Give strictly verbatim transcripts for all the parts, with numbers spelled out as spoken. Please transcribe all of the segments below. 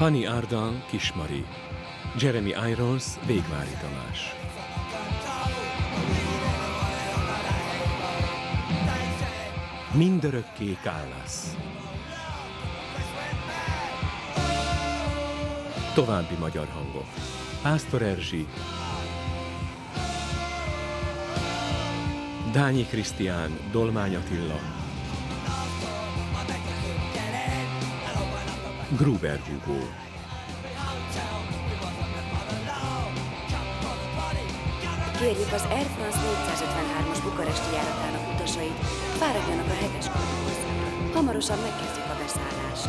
Fanny Ardant, Kismari. Jeremy Irons, Végvári Tamás. Mindörökké Kallas. További magyar hangok. Pásztor Erzsi, Dányi Krisztián, Dolmány Attila, Gruber Hugo. Kérjük az Air France négyszázötvenhármas bukaresti járatának utasait, fáradjanak a hetes korhoz. Hamarosan megkezdjük a beszállást.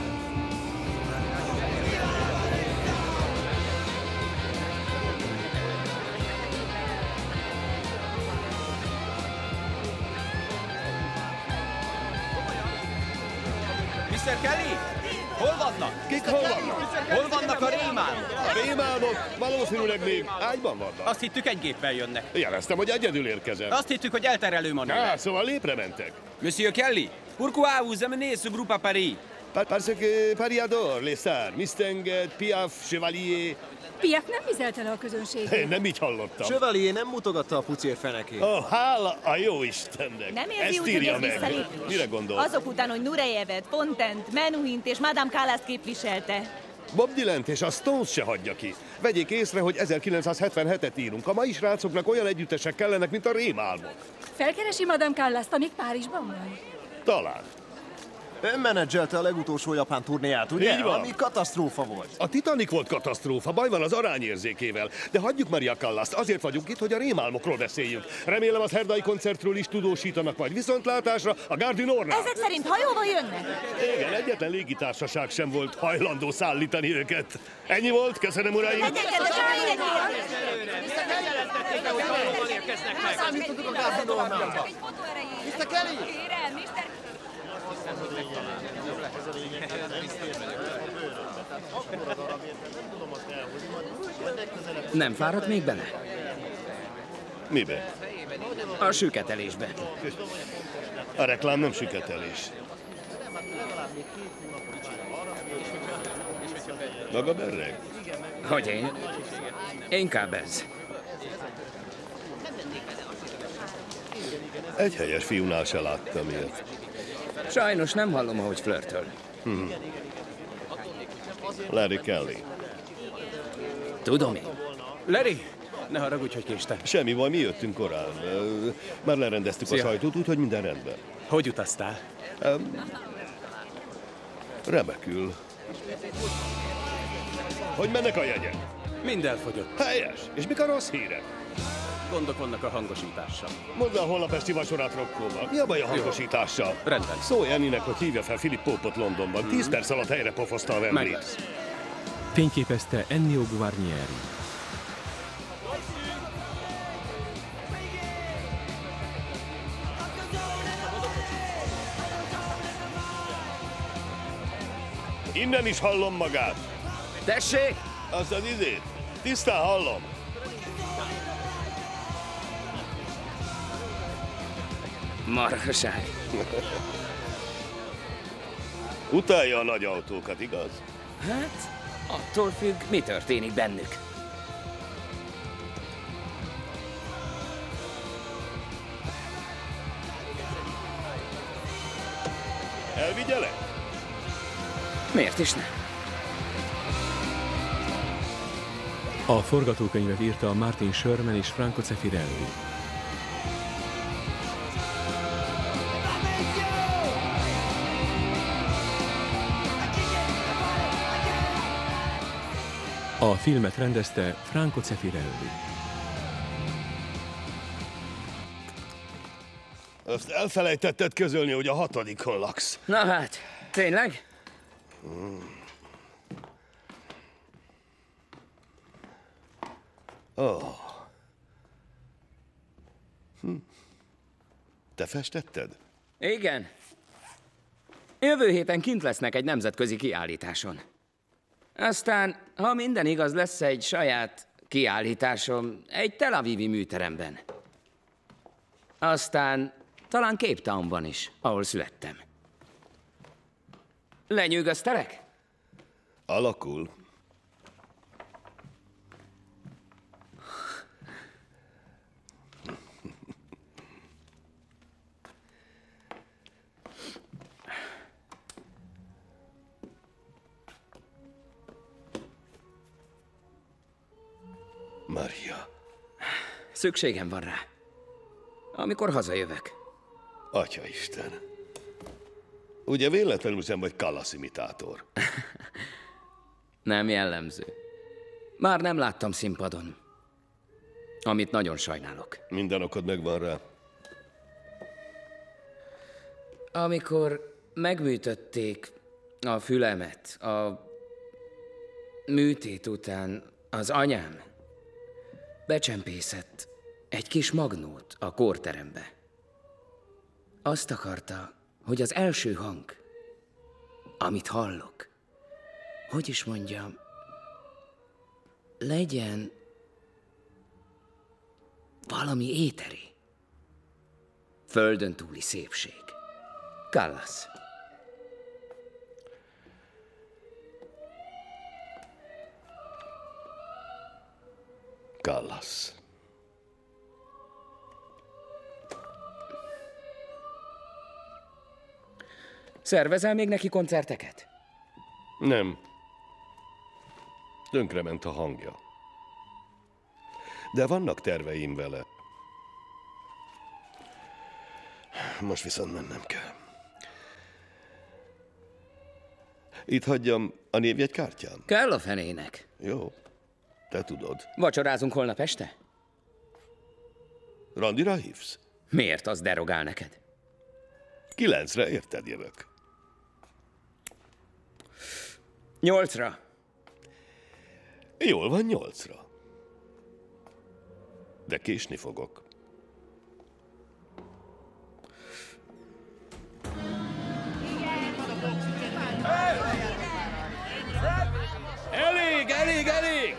miszter Kelly? Hol vannak? Kik hol vannak? Hol vannak a rémálmok? A rémálmok valószínűleg még ágyban vannak. Azt hittük, egy géppel jönnek. Jeleztem, hogy egyedül érkezem. Azt hittük, hogy elterelő manőver. Á, szóval lépre mentek. Monsieur Kelly, pourquoi vous amenez ce groupe à Paris? Parce que Paris adore les stars. Mistinguett, Piaf, Chevalier. Piaf nem vizelte le a közönségét. Én nem így hallottam. Chevalier nem mutogatta a pucér fenekét. Ó, oh, hála a jó Istennek. Nem érzi Ezt úgy, írja hogy ez meg. visszalépés? Mire gondol? Azok után, hogy Nureyevet, Fontent, Menuhint és Madame Kallaszt képviselte. Bob Dylant és a Stones se hagyja ki. Vegyék észre, hogy ezerkilencszázhetvenhetet írunk. A mai srácoknak olyan együttesek kellenek, mint a rémálmok. Felkeresi Madame Kallaszt, amíg Párizsban van? Talán. Ön menedzselte a legutolsó japán turnéját, ugye? Így van. Ami katasztrófa volt. A Titanic volt katasztrófa, baj van az arányérzékével. De hagyjuk Maria Callaszt, azért vagyunk itt, hogy a rémálmokról beszéljünk. Remélem az herdai koncertről is tudósítanak majd viszontlátásra a Gare du Nord-nál. Ezek szerint hajóval jönnek? Igen, egyetlen légitársaság sem volt hajlandó szállítani őket. Ennyi volt, köszönöm uraim! Legyen kedves, legyen Számítottuk a Gare du Nord-nál. miszter Kelly! Kérem, miszter Nem fáradt még bele? Mibe? A süketelésbe. A reklám nem süketelés. Maga berreg? Hogy én? Inkább ez. Egy helyes fiúnál se láttam ilyet. Sajnos nem hallom, ahogy flörtöl. Hmm. Larry Kelly. Tudom én. Larry, ne haragudj, hogy késtem. Semmi baj, mi jöttünk korán. Ö, Már lerendeztük Szia. a sajtót, úgyhogy minden rendben. Hogy utaztál? Um, remekül. Hogy mennek a jegyek? Mind elfogyott. Helyes. És mik a rossz hírek? Gondok vannak a hangosítással. Mondd el holnap esti vacsorát Rokkóval. Mi a baj a hangosítással? Rendben. Szólj Annie-nek, hogy hívja fel Philip Pope-ot Londonban. Tíz perc alatt helyre pofozta a Meg Wembley-t. lesz. Fényképezte Ennio Guarnieri. Innen is hallom magát. Tessék! Azt az izét. Tisztán hallom. Marhaság. Utálja a nagy autókat, igaz? Hát, attól függ, mi történik bennük. Elvigyelek? Miért is ne? A forgatókönyvet írta Martin Sherman és Franco Zeffirelli. A filmet rendezte Franco Zeffirelli. Azt elfelejtetted közölni, hogy a hatodikon laksz. Na hát, tényleg? Oh. Hm. Te festetted? Igen. Jövő héten kint lesznek egy nemzetközi kiállításon. Aztán, ha minden igaz, lesz egy saját kiállításom egy Tel Avivi műteremben. Aztán talán Cape Townban is, ahol születtem. Lenyűgöztelek? Alakul. Maria. Szükségem van rá. Amikor hazajövök. Atyaisten. Ugye véletlenül sem vagy Callas imitátor? Nem jellemző. Már nem láttam színpadon. Amit nagyon sajnálok. Minden okod megvan rá. Amikor megműtötték a fülemet, a műtét után az anyám becsempészett egy kis magnót a kórterembe. Azt akarta, hogy az első hang, amit hallok, hogy is mondjam, legyen valami éteri. Földön túli szépség. Callas. Callas. Szervezel még neki koncerteket? Nem. Tönkrement a hangja. De vannak terveim vele. Most viszont mennem kell. Itt hagyjam a névjegykártyám? Kell a fenének. Jó, te tudod. Vacsorázunk holnap este? Randira hívsz? Miért az derogál neked? Kilencre érted jövök. Nyolcra. Jól van, nyolcra. De késni fogok. Elég, elég, elég!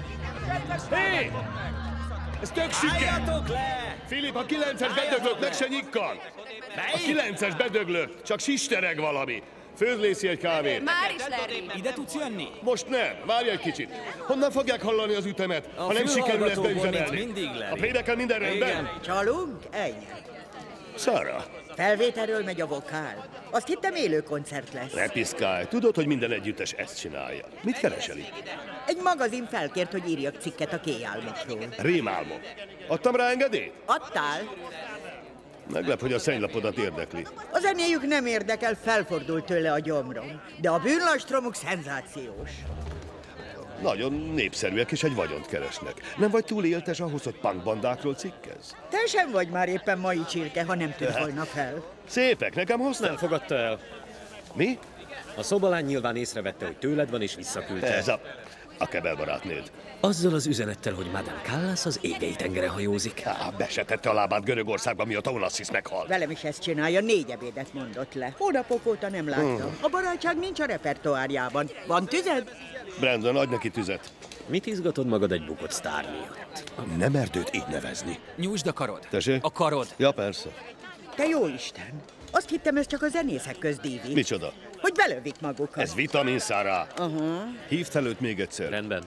Hé! Ez tök siker! Filip, a kilences bedöglött, meg se nyikkan! A kilences bedöglött, csak sistereg valami. Főzlészi egy kávét. Már is lehet. Ide tudsz jönni? Most nem, várj egy kicsit. Honnan fogják hallani az ütemet, A ha nem sikerül ezt fülhallgatóból, beüzemelni? mint mindig, Larry. A prédeken minden rendben? Igen. Csalunk? Ennyi. Szara, Felvételről megy a vokál. Azt hittem élő koncert lesz. repiszkálj. Tudod, hogy minden együttes ezt csinálja. Mit keresel itt? Egy magazin felkért, hogy írjak cikket a kéjálmokról. Rémálmok. Adtam rá engedélyt? Adtál? Meglep, hogy a szennylapodat érdekli. A zenéjük nem érdekel, felfordult tőle a gyomrom. De a bűnlastromuk szenzációs. Nagyon népszerűek és egy vagyont keresnek. Nem vagy túl éltes ahhoz, hogy punkbandákról cikkez? Te sem vagy már éppen mai csirke, ha nem tűnt volna fel. Szépek, nekem hoztad? Nem fogadta el. Mi? A szobalány nyilván észrevette, hogy tőled van, és visszaküldte. Ez a... a kebelbarátnőd. Azzal az üzenettel, hogy Madame Callas az égei tengere hajózik. Á, be se tette a lábát Görögországba, miatt a Onassis meghal. Velem is ezt csinálja, négy ebédet mondott le. Hónapok óta nem láttam. A barátság nincs a repertoárjában. Van tüzed? Brandon, adj neki tüzet. Mit izgatod magad egy bukott sztár miatt? Nem merd őt így nevezni. Nyújtsd a karod. Tessék? A karod. Ja, persze. Te jó Isten! Azt hittem, ez csak a zenészek közdívi. Micsoda? Hogy belövik magukat. Ez vitamin, Szára. Aha. Hívd fel őt még egyszer. Rendben.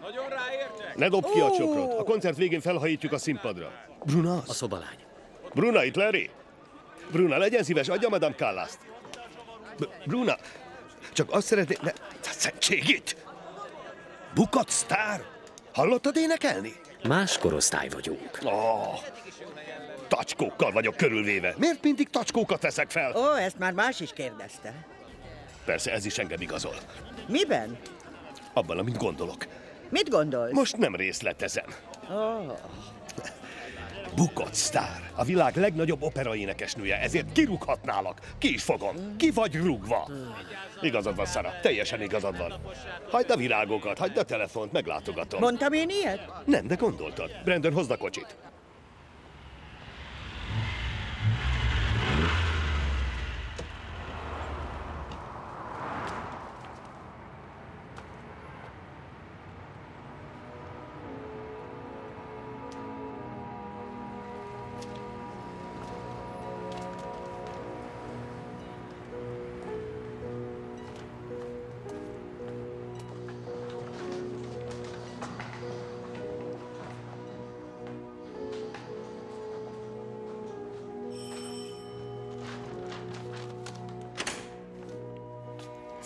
Ne dobd ki a Ó! csokrot. A koncert végén felhajítjuk a színpadra. Bruna? A szobalány. Bruna, itt Larry? Bruna, legyen szíves, adja Madame Callas-t. B- Bruna, csak azt szeretné... Ne... Szentségét! Bukott sztár? Hallottad énekelni? Más korosztály vagyunk. Oh, tacskókkal vagyok körülvéve. Miért mindig tacskókat veszek fel? Ó, ezt már más is kérdezte. Persze, ez is engem igazol. Miben? Abban, amit gondolok. Mit gondolsz? Most nem részletezem. Oh. Bukott sztár, a világ legnagyobb operaénekesnője, ezért kirúghatnálak. Ki is fogom. Ki vagy rúgva. Igazad van, Szara, teljesen igazad van. Hagyd a virágokat, hagyd a telefont, meglátogatom. Mondtam én ilyet? Nem, de gondoltad. Brandon, hozd a kocsit.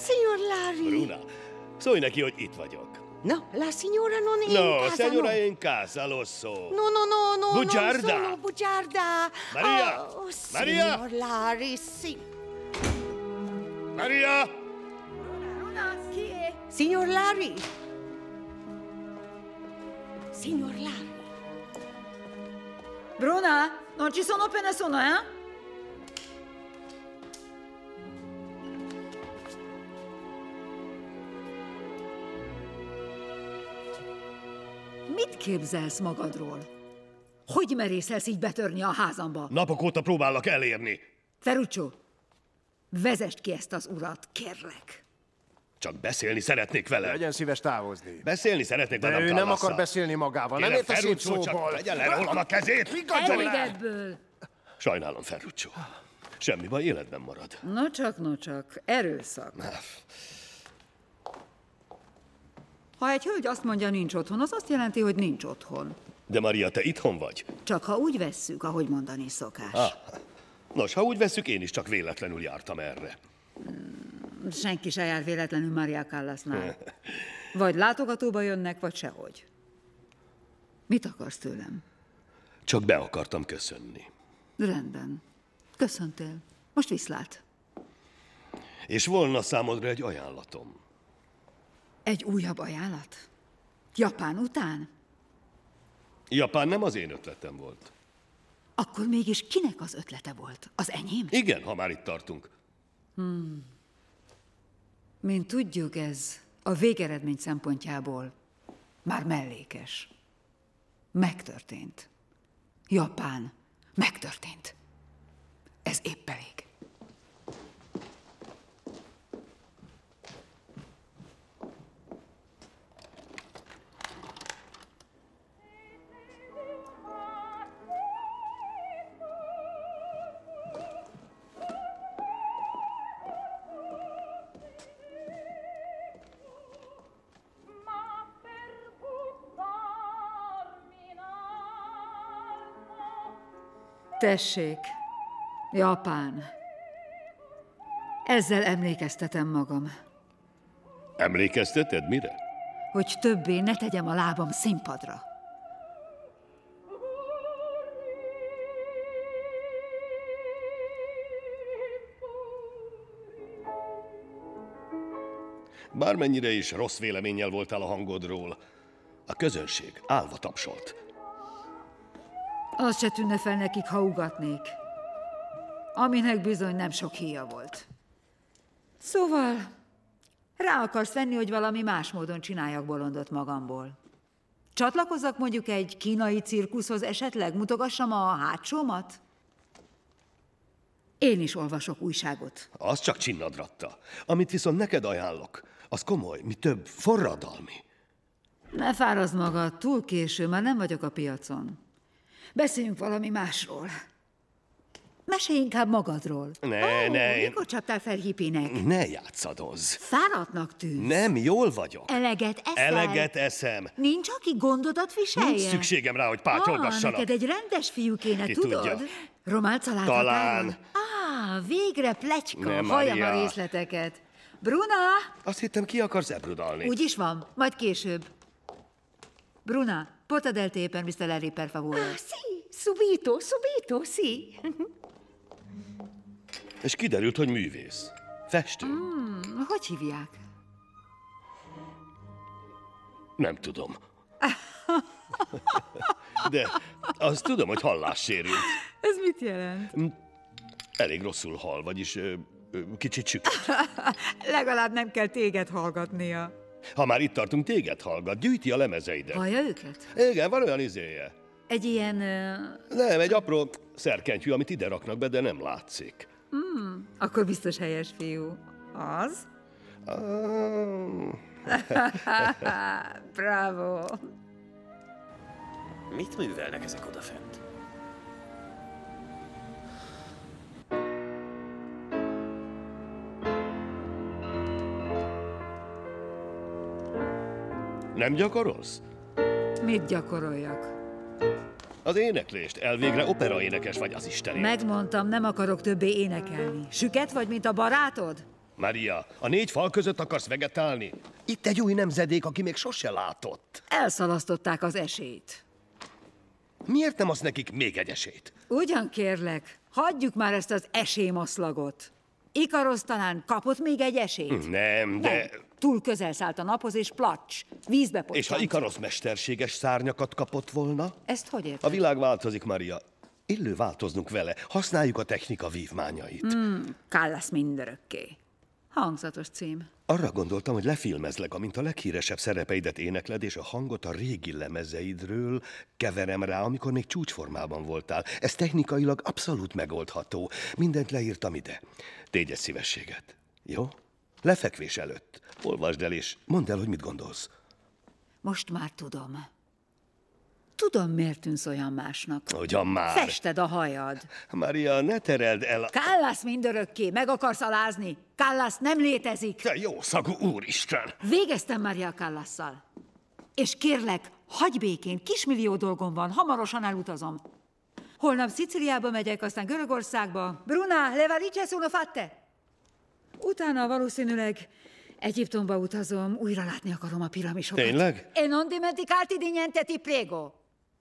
signor Larry. Bruna, szólj neki, hogy itt vagyok. No, la signora non è No, in casa, signora no. è in casa, lo so. No, no, no, no, Bugiarda. non sono bugiarda. Maria! Oh, Maria! signor Larry, sì. Maria! Bruna, chi è? Signor Larry. Signor Larry. Bruna, non ci sono più nessuno, eh? Mit képzelsz magadról? Hogy merészelsz így betörni a házamba? Napok óta próbálok elérni. Ferruccio, vezesd ki ezt az urat, kérlek. Csak beszélni szeretnék vele. Legyen szíves távozni. Beszélni szeretnék De velem, ő nem Kallasszal. akar beszélni magával. Nem Kérem, ért a szép Ferruccio, csak szóból. tegye le rólam a kezét. Elég ebből. Sajnálom, Ferruccio. Semmi baj, életben marad. No csak, no csak, erőszak. Ha egy hölgy azt mondja, nincs otthon, az azt jelenti, hogy nincs otthon. De Maria, te itthon vagy? Csak ha úgy vesszük, ahogy mondani szokás. Ah. Nos, ha úgy vesszük, én is csak véletlenül jártam erre. Senki se jár véletlenül Maria Callasnál. Vagy látogatóba jönnek, vagy sehogy. Mit akarsz tőlem? Csak be akartam köszönni. Rendben. Köszöntél. Most viszlát. És volna számodra egy ajánlatom. Egy újabb ajánlat? Japán után? Japán nem az én ötletem volt. Akkor mégis kinek az ötlete volt? Az enyém? Igen, ha már itt tartunk. Hmm. Mint tudjuk, ez a végeredmény szempontjából már mellékes. Megtörtént. Japán megtörtént. Ez épp elég. Tessék, Japán. Ezzel emlékeztetem magam. Emlékezteted mire? Hogy többé ne tegyem a lábam színpadra. Bármennyire is rossz véleménnyel voltál a hangodról, a közönség állva tapsolt. Az se tűnne fel nekik, ha ugatnék. Aminek bizony nem sok híja volt. Szóval, rá akarsz venni, hogy valami más módon csináljak bolondot magamból. Csatlakozzak mondjuk egy kínai cirkuszhoz esetleg? Mutogassam a hátsómat? Én is olvasok újságot. Az csak csinnadratta. Amit viszont neked ajánlok, az komoly, mi több, forradalmi. Ne fárazd magad, túl késő, már nem vagyok a piacon. Beszéljünk valami másról. Mesélj inkább magadról. Ne, oh, ne. Mikor csaptál fel hippinek? Ne játszadozz. Fáradtnak tűnsz. Nem, jól vagyok. Eleget eszel? Eleget eszem. Nincs, aki gondodat viselje? Nincs szükségem rá, hogy pátyolgassanak. Ah, neked egy rendes fiú kéne, Ki tudod? tudja. Romálca Talán. Ah, végre pletyka. Nem, Halljam a Maria. részleteket. Bruna! Azt hittem, ki akarsz ebrudalni. Úgy is van, majd később. Bruna, porta del té per mister Larry, per favore. Ah, sì, subito, subito, sì. És kiderült, hogy művész. Festő. Hmm, hogy hívják? Nem tudom. De azt tudom, hogy hallássérült. Ez mit jelent? Elég rosszul hall, vagyis ö, ö, kicsit süket. Legalább nem kell téged hallgatnia. Ha már itt tartunk, téged hallgat, gyűjti a lemezeidet. Hallja őket? Igen, van olyan izéje. Egy ilyen... Uh... Nem, egy apró szerkentyű, amit ide raknak be, de nem látszik. Mm, akkor biztos helyes fiú. Az? Um... Bravo! Mit művelnek ezek odafent? Nem gyakorolsz? Mit gyakoroljak? Az éneklést. Elvégre operaénekes vagy, az Istenért. Megmondtam, nem akarok többé énekelni. Süket vagy, mint a barátod? Maria, a négy fal között akarsz vegetálni? Itt egy új nemzedék, aki még sose látott. Elszalasztották az esélyt. Miért nem adsz nekik még egy esélyt? Ugyan kérlek, hagyjuk már ezt az esélymoszlagot. Ikarosz talán kapott még egy esélyt? Nem, de... Nem. Túl közel szállt a naphoz, és placs, vízbe pottyant. És ha Ikarosz mesterséges szárnyakat kapott volna? Ezt hogy érted? A világ változik, Maria. Illő változnunk vele. Használjuk a technika vívmányait. Mm, Callas mindörökké. Hangzatos cím. Arra gondoltam, hogy lefilmezlek, amint a leghíresebb szerepeidet énekled, és a hangot a régi lemezeidről keverem rá, amikor még csúcsformában voltál. Ez technikailag abszolút megoldható. Mindent leírtam ide. Tégy egy szívességet. Jó? Lefekvés előtt. Olvasd el, és mondd el, hogy mit gondolsz. Most már tudom. Tudom, miért tűnsz olyan másnak. Ugyan már. Fested a hajad. Maria, ne tereld el a... Callas mindörökké, meg akarsz alázni? Callas nem létezik. Te jó szagú úristen! Végeztem Maria Callasszal. És kérlek, hagyj békén, kismillió dolgom van, hamarosan elutazom. Holnap Szicíliába megyek, aztán Görögországba. Bruna, le valigie sono fatte? Utána valószínűleg Egyiptomba utazom, újra látni akarom a piramisokat. Tényleg? E non dimenticati di niente, ti prego.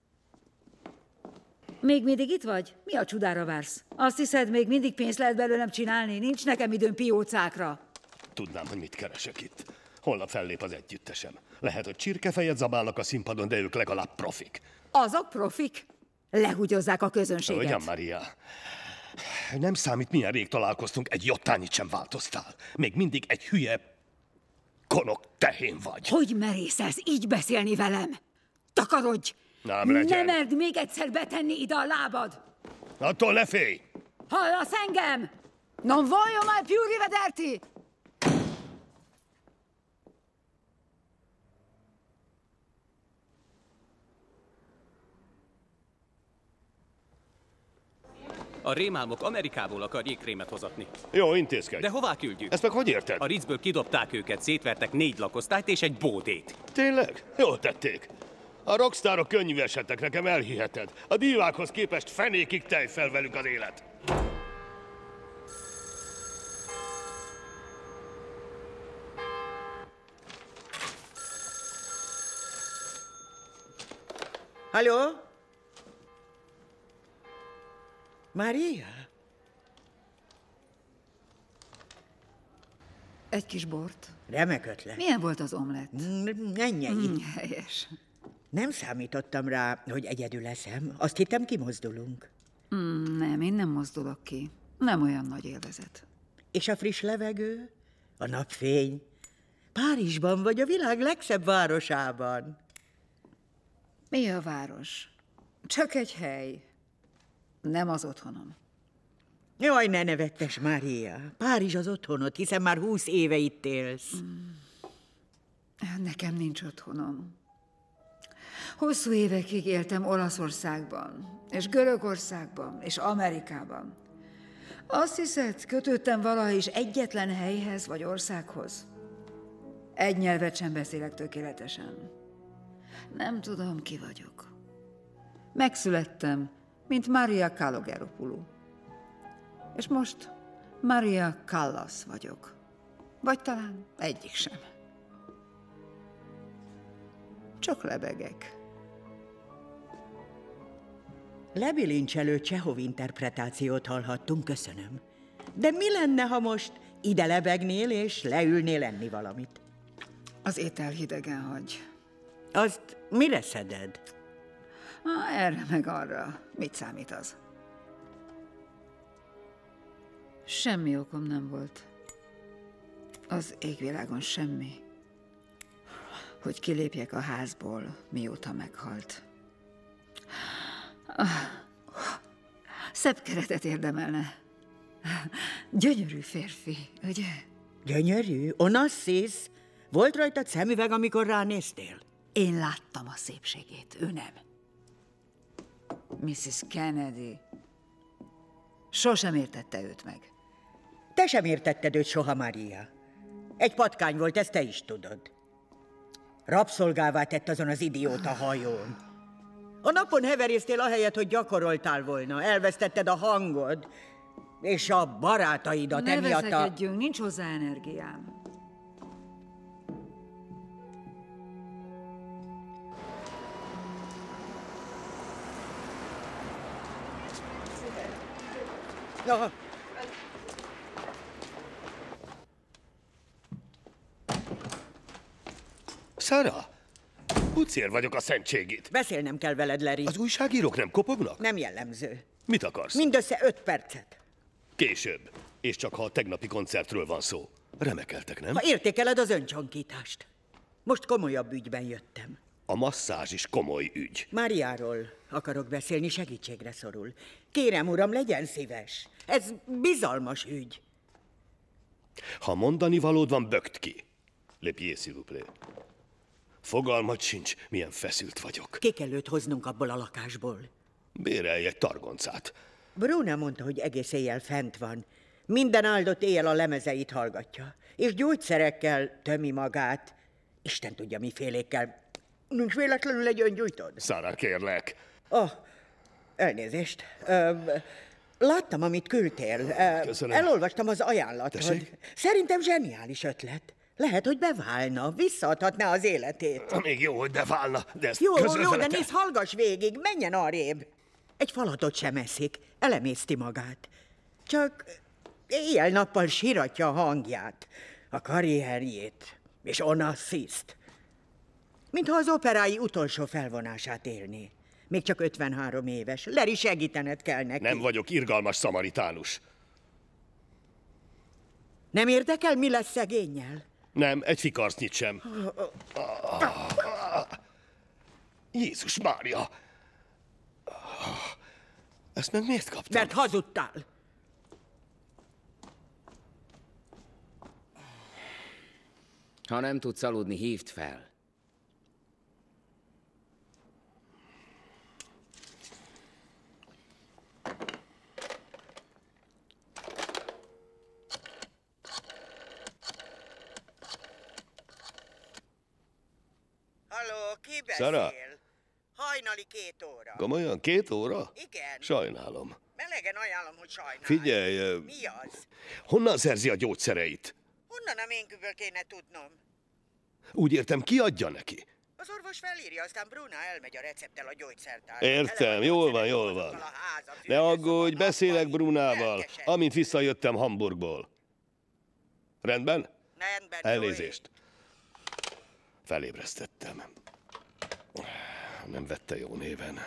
Még mindig itt vagy? Mi a csudára vársz? Azt hiszed, még mindig pénzt lehet belőlem csinálni? Nincs nekem időm piócákra. Tudnám, hogy mit keresek itt. Holnap fellép az együttesem. Lehet, hogy csirkefejet zabálnak a színpadon, de ők legalább profik. Azok profik? Lehugyozzák a közönséget. Ugyan, Maria. Nem számít, milyen rég találkoztunk, egy jottányit sem változtál. Még mindig egy hülye, konok tehén vagy. Hogy merészelsz így beszélni velem? Takarodj! Nem legyen. Ne merd még egyszer betenni ide a lábad! Attól ne félj! Hallasz engem? Non voglio mai più rivederti! A rémálmok Amerikából akar jégkrémet hozatni. Jó, intézkedj. De hová küldjük? Ezt meg hogy érted? A Ritzből kidobták őket, szétvertek négy lakosztályt és egy bódét. Tényleg? Jól tették. A rockstárok könnyűvesedtek, nekem elhiheted. A divákhoz képest fenékig tejfel velük az élet. Halló? Maria? Egy kis bort. Remek ötlet. Milyen volt az omlett? Ennyi. Mm, helyes. Nem számítottam rá, hogy egyedül leszem. Azt hittem, kimozdulunk. Mm, nem, én nem mozdulok ki. Nem olyan nagy élvezet. És a friss levegő? A napfény? Párizsban vagy a világ legszebb városában. Mi a város? Csak egy hely. Nem az otthonom. Jaj, ne nevettes, Mária. Párizs az otthonod, hiszen már húsz éve itt élsz. Mm. Nekem nincs otthonom. Hosszú évekig éltem Olaszországban, és Görögországban, és Amerikában. Azt hiszed, kötődtem valaha is egyetlen helyhez vagy országhoz? Egy nyelvet sem beszélek tökéletesen. Nem tudom, ki vagyok. Megszülettem, mint Maria Kalogeropoulou. És most Maria Callas vagyok. Vagy talán egyik sem. Csak lebegek. Lebilincselő Csehov interpretációt hallhattunk, köszönöm. De mi lenne, ha most ide lebegnél és leülnél enni valamit? Az étel hidegen hagy. Azt mire szeded? Ah, erre meg arra. Mit számít az? Semmi okom nem volt. Az égvilágon semmi. Hogy kilépjek a házból, mióta meghalt. Ah, szebb keretet érdemelne. Gyönyörű férfi, ugye? Gyönyörű? Onassis? Volt rajtad szemüveg, amikor ránéztél? Én láttam a szépségét, ő nem. missus Kennedy. Sosem értette őt meg. Te sem értetted őt soha, Maria. Egy patkány volt, ezt te is tudod. Rabszolgává tett azon az idióta hajón. A napon heveréztél ahelyett, hogy gyakoroltál volna. Elvesztetted a hangod. És a barátaidat Ne emiatt a... veszekedjünk, nincs hozzá energiám. Ja. Sarah, pucér vagyok a szentségét. Beszélnem kell veled, Larry. Az újságírók nem kopognak? Nem jellemző. Mit akarsz? Mindössze öt percet. Később. És csak ha a tegnapi koncertről van szó. Remekeltek, nem? Ha értékeled az öncsonkítást. Most komolyabb ügyben jöttem. A masszázs is komoly ügy. Máriáról akarok beszélni, segítségre szorul. Kérem, uram, legyen szíves. Ez bizalmas ügy. Ha mondani valód van, bögd ki. Lépjél, s'il vous plaît. Fogalmat sincs, milyen feszült vagyok. Ki kell őt hoznunk abból a lakásból. Bérelj egy targoncát. Bruna mondta, hogy egész éjjel fent van. Minden áldott éjjel a lemezeit hallgatja. És gyógyszerekkel tömi magát. Isten tudja, mifélékkel. Nincs véletlenül egy öngyújtod? Sarah, kérlek. Oh, elnézést. Ö, láttam, amit küldtél. Ö, Köszönöm. Elolvastam az ajánlatod. Tessék? Szerintem zseniális ötlet. Lehet, hogy beválna, visszaadhatná az életét. Még jó, hogy beválna, de ezt Jó, közre jó, de veletek. nézd, hallgass végig, menjen arrébb. Egy falatot sem eszik, elemészti magát. Csak éjjel-nappal síratja a hangját, a karrierjét, és onassziszt. Mintha az operái utolsó felvonását élné. Még csak ötvenhárom éves. Larry, segítened kell neki. Nem vagyok irgalmas szamaritánus. Nem érdekel, mi lesz szegénnyel? Nem, egy fikarcnyit sem. Jézus Mária! Ezt meg miért kaptam? Mert hazudtál. Ha nem tudsz aludni, hívd fel. Halló, ki beszél? Sarah? Hajnali két óra. Komolyan? Két óra? Igen. Sajnálom. Melegen ajánlom, hogy sajnálj. Figyelj, ö, Mi az? honnan szerzi a gyógyszereit? Honnan a ménküből kéne tudnom? Úgy értem, ki adja neki? Az orvos felírja, aztán Bruna elmegy a recepttel a gyógyszertárba. Értem, jól van, jól van. Ne aggódj, beszélek Brunával, amint visszajöttem Hamburgból. Rendben? Rendben, Elnézést. Felébresztettem. Nem vette jó néven.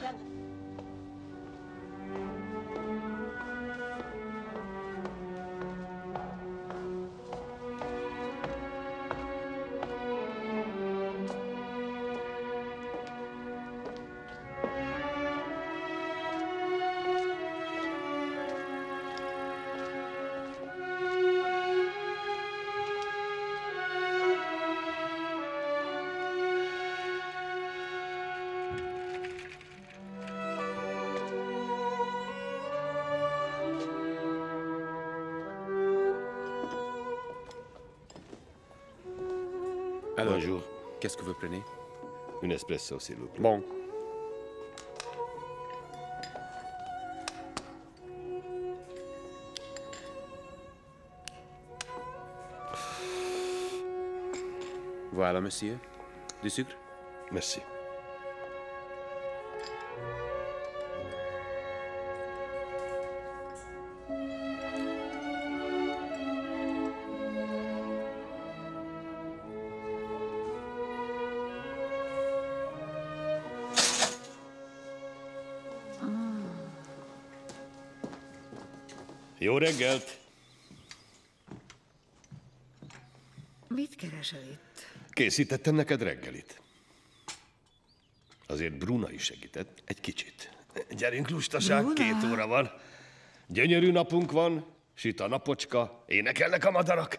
Alors, Bonjour. Qu'est-ce que vous prenez? Un espresso, s'il vous plaît. Bon. Voilà, monsieur. Du sucre? Merci. Jó reggelt! Mit keresel itt? Készítettem neked reggelit. Azért Bruna is segített, egy kicsit. Gyerünk, lustaság, Bruna? két óra van. Gyönyörű napunk van, süt a napocska, énekelnek a madarak.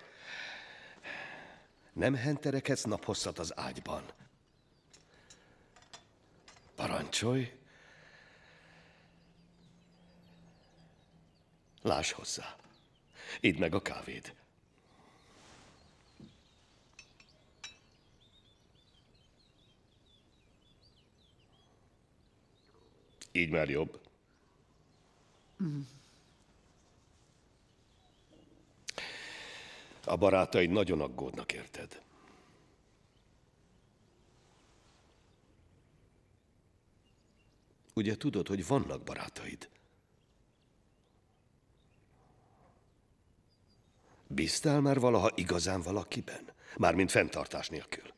Nem henterekhetsz naphosszat az ágyban. Parancsolj! Láss hozzá. Idd meg a kávéd. Így már jobb. Mm. A barátaid nagyon aggódnak, érted? Ugye tudod, hogy vannak barátaid? Bíztál már valaha igazán valakiben? Mármint fenntartás nélkül.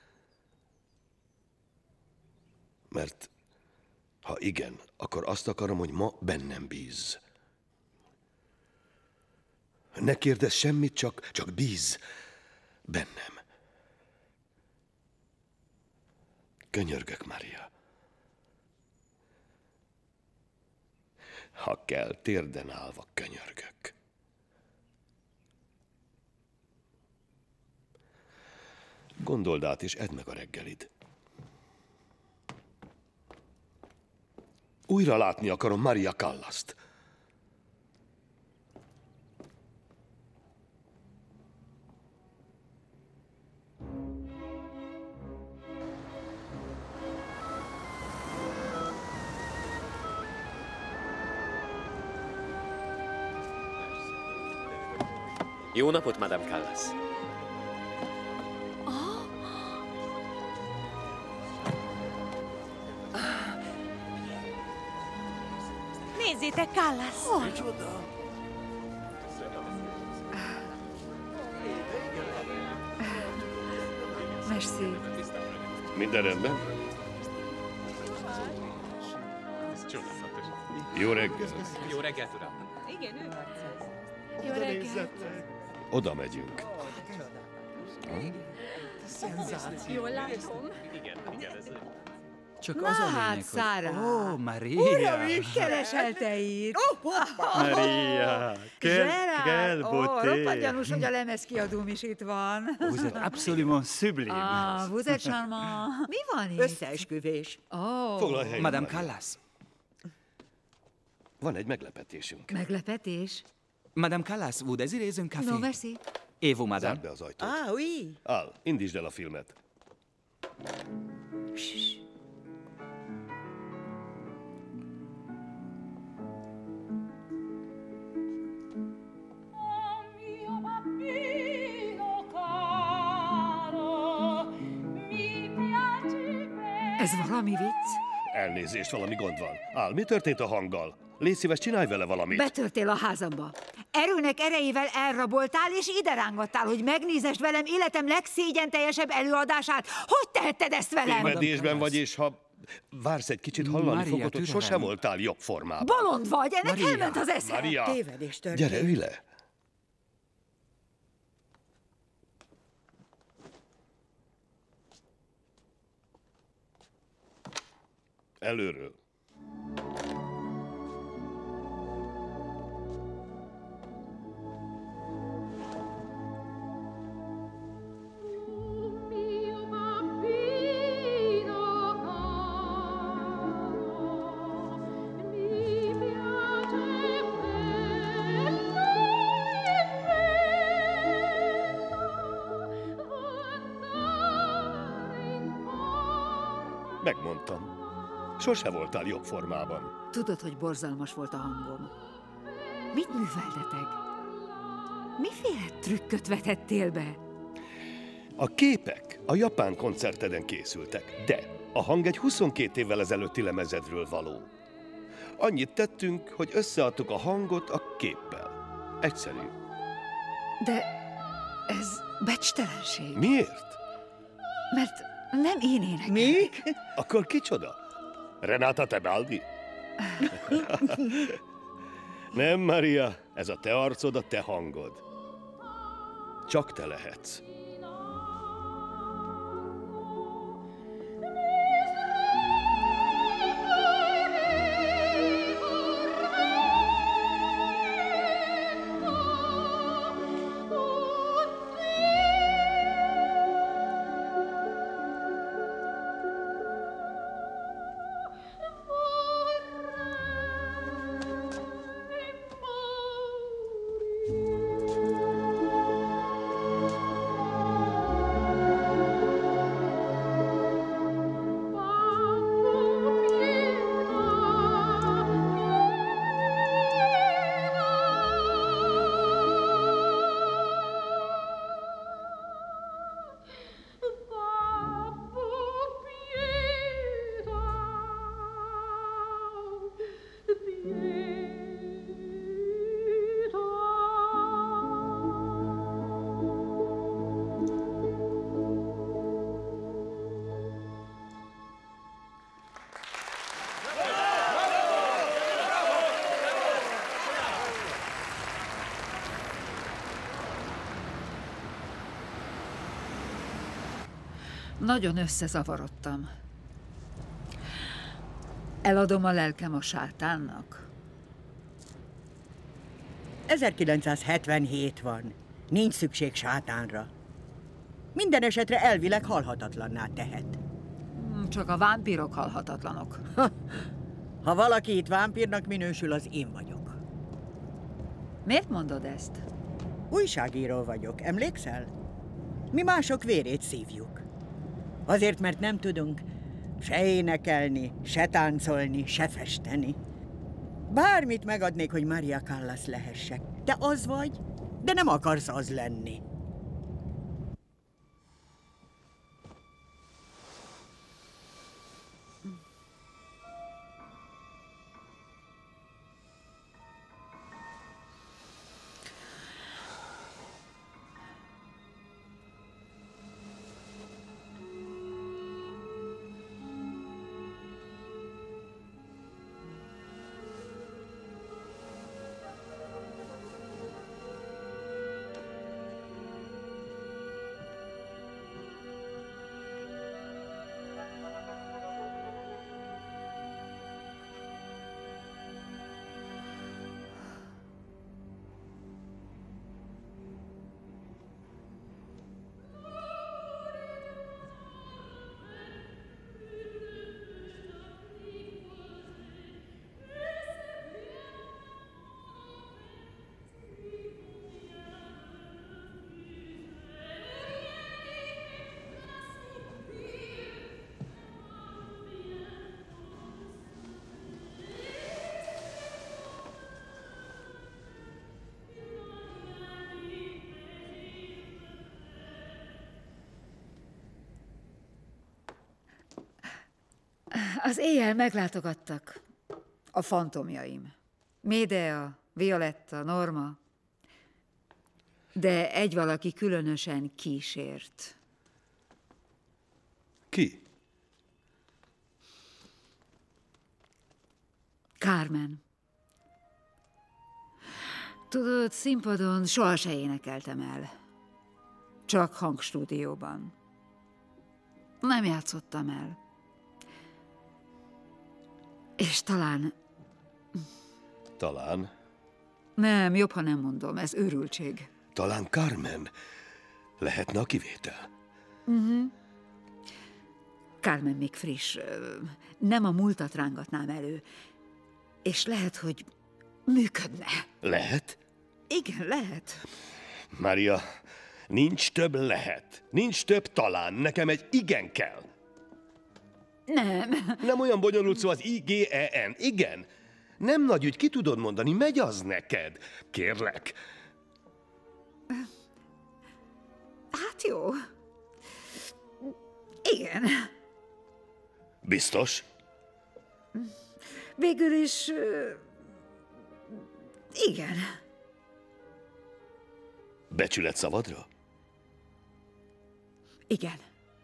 Mert ha igen, akkor azt akarom, hogy ma bennem bízz. Ne kérdezz semmit, csak, csak bízz bennem. Könyörgök, Mária. Ha kell, térden állva könyörgök. Gondold át, és edd meg a reggelid. Újra látni akarom Maria Callast. Jó napot, Madame Callas. Nézzétek, Callas! Oh. Micsoda? Merci. Minden rendben? Jó reggelt. Jó reggelt, uram. Igen, ő arcáz. Jó reggelt. Oda megyünk. Szenzáció. Jól látom. Igen, igen, ez... Csak Na az a hát, lényeg, Szára. hogy... Ó, Maria! Uram, mit keresel te itt? Maria, quel, quel Ó, beauté! roppant gyanús, hogy a lemezkiadóm is itt van. Vous êtes absolument sublime. Ah, vous êtes charmant. Mi van itt? Összeesküvés. Oh. Foglalj helyet, Madame Maria. Callas. Van egy meglepetésünk. Meglepetés? Madame Callas, vous désirez un café? No, merci. Et vous, madame? Zárd be az ajtót. Ah, oui. Al, indítsd el a filmet. Ez valami vicc? Elnézést, valami gond van. Al, mi történt a hanggal? Légy szíves, csinálj vele valamit. Betörtél a házamba. Erőnek erejével elraboltál, és ide rángattál, hogy megnézest velem életem legszégyenteljesebb előadását. Hogy tehetted ezt velem? Tévedésben vagy, és ha Vársz egy kicsit, hallani Maria, fogod, hogy türelem. sose voltál jobb formában. Bolond vagy, ennek Maria, elment az esze. Maria, Tévedés történt. gyere, ülj le! Előről. Megmondtam. Sose voltál jobb formában. Tudod, hogy borzalmas volt a hangom. Mit műveltetek? Miféle trükköt vetettél be? A képek a japán koncerteden készültek, de a hang egy huszonkét évvel ezelőtti lemezedről való. Annyit tettünk, hogy összeadtuk a hangot a képpel. Egyszerű. De ez becstelenség. Miért? Mert nem én énekelek. Mi? Akkor kicsoda? Renata Tebaldi? Nem, Maria, ez a te arcod, a te hangod. Csak te lehetsz. Nagyon összezavarodtam. Eladom a lelkem a sátánnak. ezerkilencszázhetvenhét van. Nincs szükség sátánra. Minden esetre elvileg halhatatlanná tehet. Csak a vámpírok halhatatlanok. Ha, ha valaki itt vámpírnak minősül, az én vagyok. Miért mondod ezt? Újságíró vagyok, emlékszel? Mi mások vérét szívjuk. Azért, mert nem tudunk se énekelni, se táncolni, se festeni. Bármit megadnék, hogy Maria Callas lehessek. Te az vagy, de nem akarsz az lenni. Az éjjel meglátogattak a fantomjaim. Médea, Violetta, Norma. De egy valaki különösen kísért. Ki? Carmen. Tudod, színpadon soha se énekeltem el. Csak hangstúdióban. Nem játszottam el. És talán... Talán? Nem, jobb, ha nem mondom, ez őrültség. Talán Carmen lehetne a kivétel. Uh-huh. Carmen még friss. Nem a múltat rángatnám elő. És lehet, hogy működne. Lehet? Igen, lehet. Maria, nincs több lehet. Nincs több talán. Nekem egy igen kell. Nem. Nem olyan bonyolult szó az I G E N. Igen. Nem nagy ügy, ki tudod mondani, megy az neked. Kérlek. Hát jó. Igen. Biztos? Végül is... uh, igen. Becsület szavadra? Igen.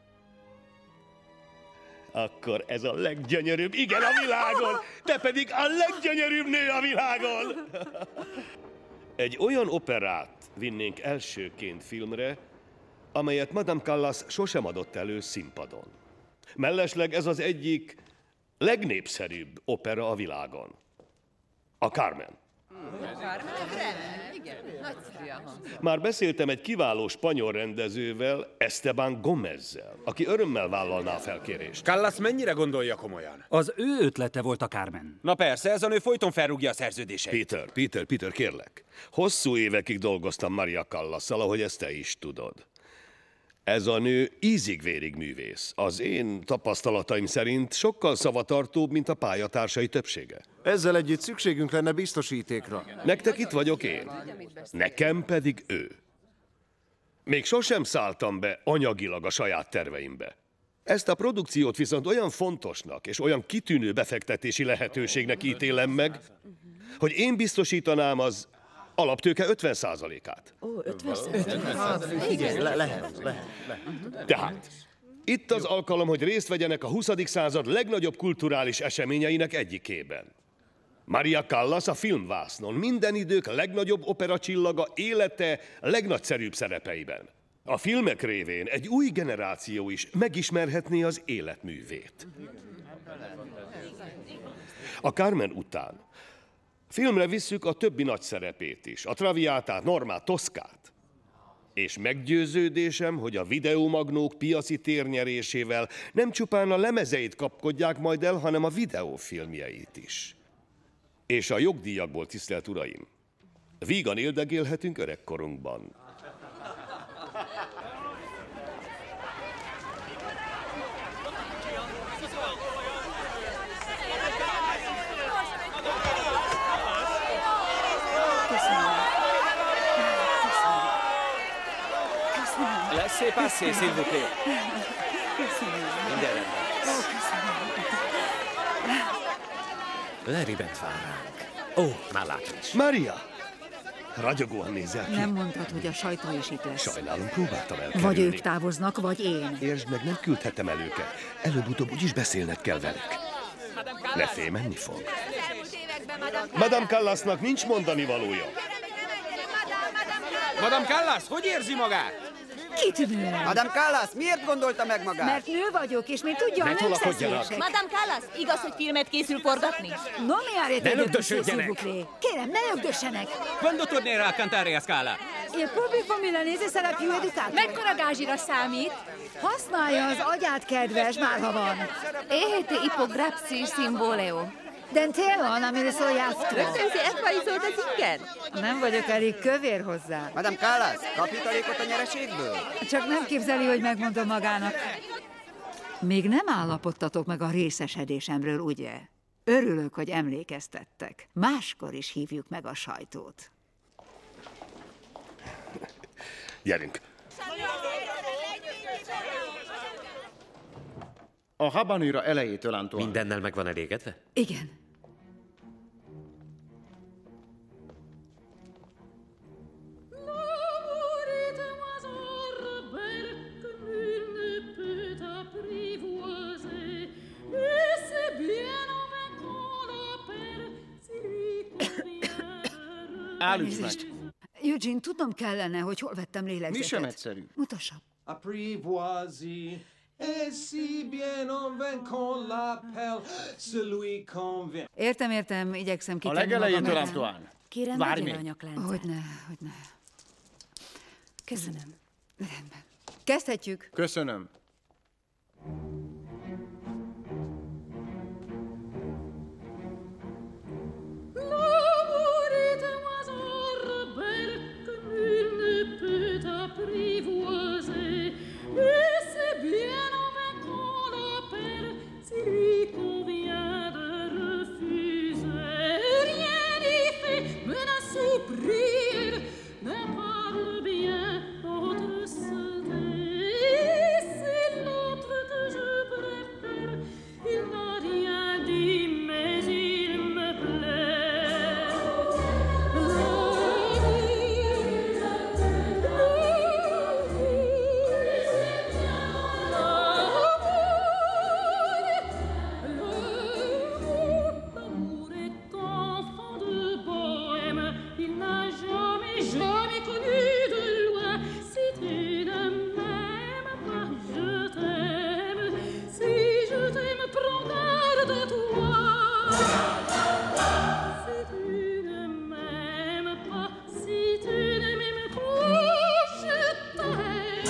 Akkor ez a leggyönyörűbb igen a világon, te pedig a leggyönyörűbb nő a világon. Egy olyan operát vinnénk elsőként filmre, amelyet Madame Callas sosem adott elő színpadon. Mellesleg ez az egyik legnépszerűbb opera a világon. A Carmen. Már beszéltem egy kiváló spanyol rendezővel, Esteban Gomezzel, aki örömmel vállalná a felkérést. Callas mennyire gondolja komolyan? Az ő ötlete volt a Carmen. Na persze, ez a nő folyton felrúgja a szerződéseit. Peter, Peter, Peter, kérlek. Hosszú évekig dolgoztam Maria Callasszal, ahogy ezt te is tudod. Ez a nő ízig-vérig művész. Az én tapasztalataim szerint sokkal szavatartóbb, mint a pályatársai többsége. Ezzel együtt szükségünk lenne biztosítékra. Nektek itt vagyok én, nekem pedig ő. Még sosem szálltam be anyagilag a saját terveimbe. Ezt a produkciót viszont olyan fontosnak és olyan kitűnő befektetési lehetőségnek ítélem meg, hogy én biztosítanám az alaptőke ötven százalékát. Ó, ötven százalékát? Igen, le, lehet, lehet, lehet. Tehát, itt az alkalom, hogy részt vegyenek a huszadik század legnagyobb kulturális eseményeinek egyikében. Maria Callas a filmvásznon, minden idők legnagyobb operacsillaga élete legnagyszerűbb szerepeiben. A filmek révén egy új generáció is megismerhetné az életművét. A Carmen után filmre visszük a többi nagy szerepét is, a Traviátát, Normát, Toszkát. És meggyőződésem, hogy a videómagnók piaci térnyerésével nem csupán a lemezeit kapkodják majd el, hanem a videófilmjeit is. És a jogdíjakból, tisztelt uraim, vígan éldegélhetünk öregkorunkban. Laissez passer, s'il vous plaît. Minden rendben. Larry bent vár ránk. Ó, már látom is. Maria! Ragyogóan nézel ki. Nem mondtad, hogy a sajtó is itt lesz. Sajnálom, próbáltam elkerülni. Vagy ők távoznak, vagy én. Értsd meg, nem küldhetem el őket. Előbb-utóbb úgyis beszélned kell velük. Ne félj, menni fog. Madame Callasnak nincs mondani valója. Madame Callas, hogy érzi magát? Kitűnő. Madame Callas, miért gondolta meg magát? Mert nő vagyok, és mint tudja, a nők szeszélyesek. Madame Callas, igaz, hogy filmet készül forgatni? No mi arrêtez Ne de lögdösödjenek. s'il vous plaît. Kérem, ne lögdössenek. Quando tornerà a cantare a Scala? Il pubblico milanese sarà più educato. Mekkora gázsira számít? Használja az agyát, kedves, már ha van. Ehete ipograpsis symboleo. Denteon, amire szóljásztó. Rögtön elfajzolt az inger? Nem vagyok elég kövér hozzá. Madame Callas, kap jutalékot a nyereségből? Csak nem képzeli, hogy megmondom magának. Még nem állapodtatok meg a részesedésemről, ugye? Örülök, hogy emlékeztettek. Máskor is hívjuk meg a sajtót. Gyerünk. A habanera elejétől, Antoine. Mindennel meg van elégedve? Igen. Állügy Eugene, tudnom kellene, hogy hol vettem lélegzetet. Mi sem egyszerű. Mutassa. Apprivoisie, et si bien on vainc qu'on l'appelle, celui qu'on vient. Értem, értem, igyekszem A kitenni legelejétől, magam. Antoine. Kérem, Várj vegyél még. a nyakláncát. Hogyne, hogyne. Köszönöm. Rendben. Kezdhetjük. Köszönöm. L'amour est un oiseau rebelle que nul ne peut apprivoiser. Et c'est bien en vain qu'on l'appelle, s'il lui convient de refuser. Rien n'y fait, menace ou prière, ne parle bien, l'autre se tait. Et c'est l'autre que je préfère, il n'a rien dit, mais il me plaît. L'amour est enfant de bohème, il n'a jamais, jamais connu de loi. Si tu ne m'aimes pas, je t'aime. Si je t'aime, prends garde à toi. Si tu ne m'aimes pas, si tu ne m'aimes pas, je t'aime.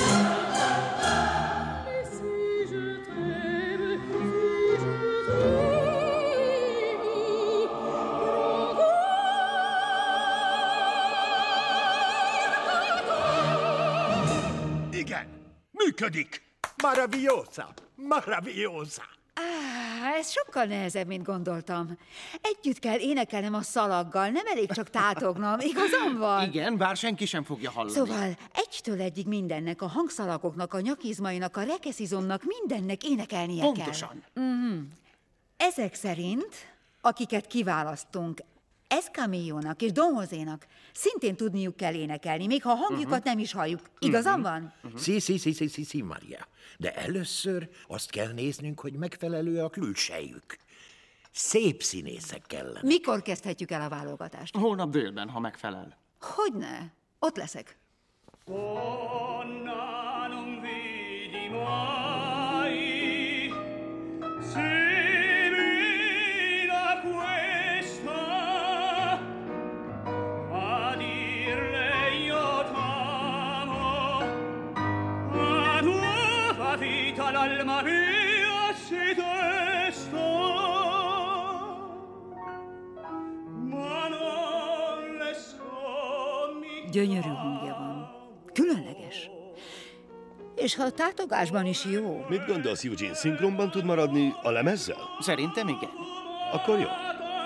Et si je t'aime, si je t'aime, Igen, működik. Maravillosa, maravillosa. Á, ez sokkal nehezebb, mint gondoltam. Együtt kell énekelnem a szalaggal, nem elég csak tátognom, igazam van? Igen, bár senki sem fogja hallani. Szóval egytől egyig mindennek, a hangszalagoknak, a nyakizmainak, a rekeszizomnak, mindennek énekelnie kell. Pontosan. Mhm. Ezek szerint, akiket kiválasztunk, Escamillo-nak és Don Josénak szintén tudniuk kell énekelni, még ha a hangjukat nem is halljuk. Igazam van? Sí, sí, sí, sí, sí, sí, Maria. De először azt kell néznünk, hogy megfelelő a külsejük. Szép színészek kellene. Mikor kezdhetjük el a válogatást? Holnap délben, ha megfelel. Hogyne? Ott leszek. Donna, non vedi mai se vida questa a dirle io t'amo a tua vita l'alma mia si testa ma non le so mi Gyönyörű hangja van. Különleges. És ha a tátogásban is jó. Mit gondolsz, Eugene? Szinkronban tud maradni a lemezzel? Szerintem igen. Akkor jó.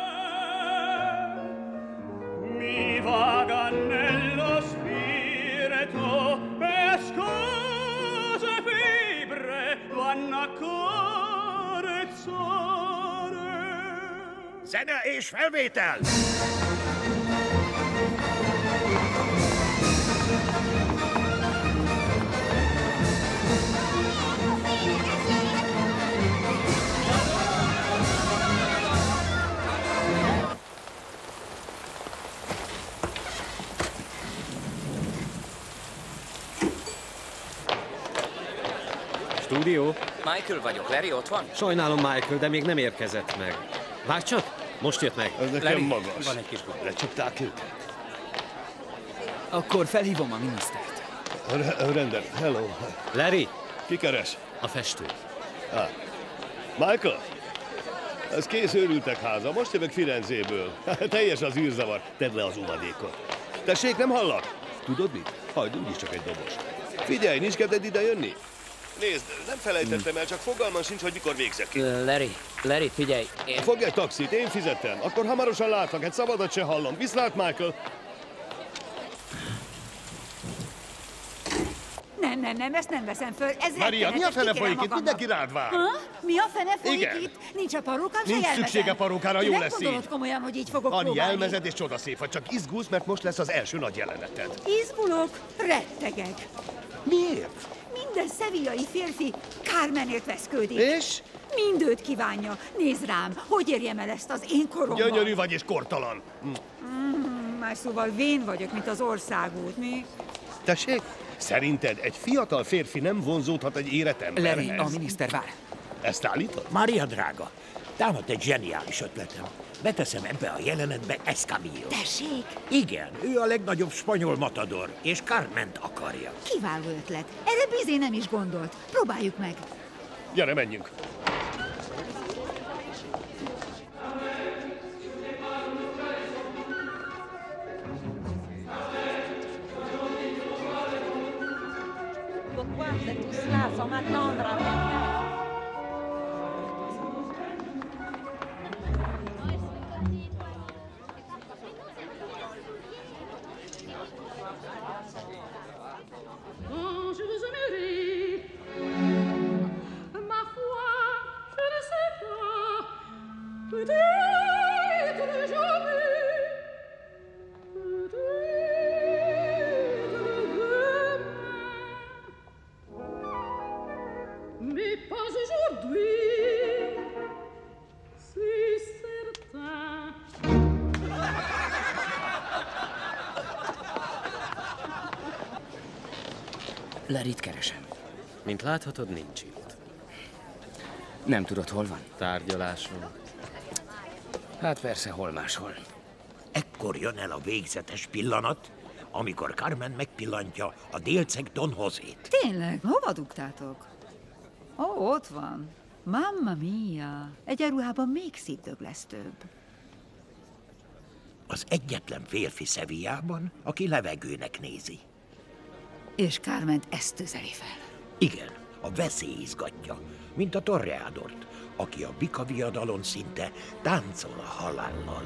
Mi vaga nello spirito e scose fibre vanno a carezzare. Zene és felvétel! Stúdió? Michael vagyok, Larry ott van? Sajnálom, Michael, de még nem érkezett meg. Várj csak, most jött meg. Ez nekem Larry, magas. Van egy kis gond. Lecsukták őket? Akkor felhívom a minisztert. R- rendben, hello. Larry, Ki keres? a festő. Ah. Michael? Ez kész őrültek háza, most jövök Firenzéből. Teljes az űrzavar, tedd le az uvadékot. Tessék, nem hallak? Tudod mit? Hagyd úgyis csak egy dobos. Figyelj, nincs kedved ide jönni? Nézd, nem felejtettem el, csak fogalmam sincs, hogy mikor végzek ki. Larry, Larry, figyelj, én... Fogj egy taxit, én fizettem. Akkor hamarosan látlak, egy szabadat se hallom. Viszlát, Michael! Nem, nem, nem, ezt nem veszem föl. Ez Maria, mi a rettenetes, fene kikérem folyik itt? magamnak. Mindenki rád vár. Ha? Mi a fene folyik Igen. itt? Nincs a parókám, se Nincs jelmezem. szüksége parókára, Te jó nem lesz gondolod így. komolyan, hogy így fogok Annyi próbálni? elmezed és csodaszép vagy, csak izgulsz, mert most lesz az első nagy jeleneted. Izgulok, rettegek. Miért? Minden szevillai férfi Carmenért veszkődik. És? Mindőt kívánja. Nézd rám, hogy érjem el ezt az én koromban. Gyönyörű vagy és kortalan. Hm. Mm, Más szóval vén vagyok, mint az országút, mi? Tessék? Szerinted egy fiatal férfi nem vonzódhat egy érett emberhez? Larry, a miniszter vár. Ezt állítod? Mária drága, támadt egy zseniális ötletem. Beteszem ebbe a jelenetbe Escamillo. Tessék? Igen, ő a legnagyobb spanyol matador, és Carment akarja. Kiváló ötlet. Erre bizé nem is gondolt. Próbáljuk meg. Gyere, menjünk. Quand je vous aimerai, ma foi, je ne sais pas, peut-être jamais, peut-être demain, mais pas aujourd'hui, c'est certain. Larryt keresem. Mint láthatod, nincs itt. Nem tudod, hol van? Tárgyaláson. Hát persze, hol máshol. Ekkor jön el a végzetes pillanat, amikor Carmen megpillantja a délceg Don Josét. Tényleg? Hova dugtátok? Ó, ott van. Mamma mia! Egyenruhában még szívdöglesztőbb. Az egyetlen férfi Sevillában, aki levegőnek nézi. És Carment ezt tüzeli fel. Igen, a veszély izgatja, mint a Toreadort, aki a bika viadalon szinte táncol a halállal.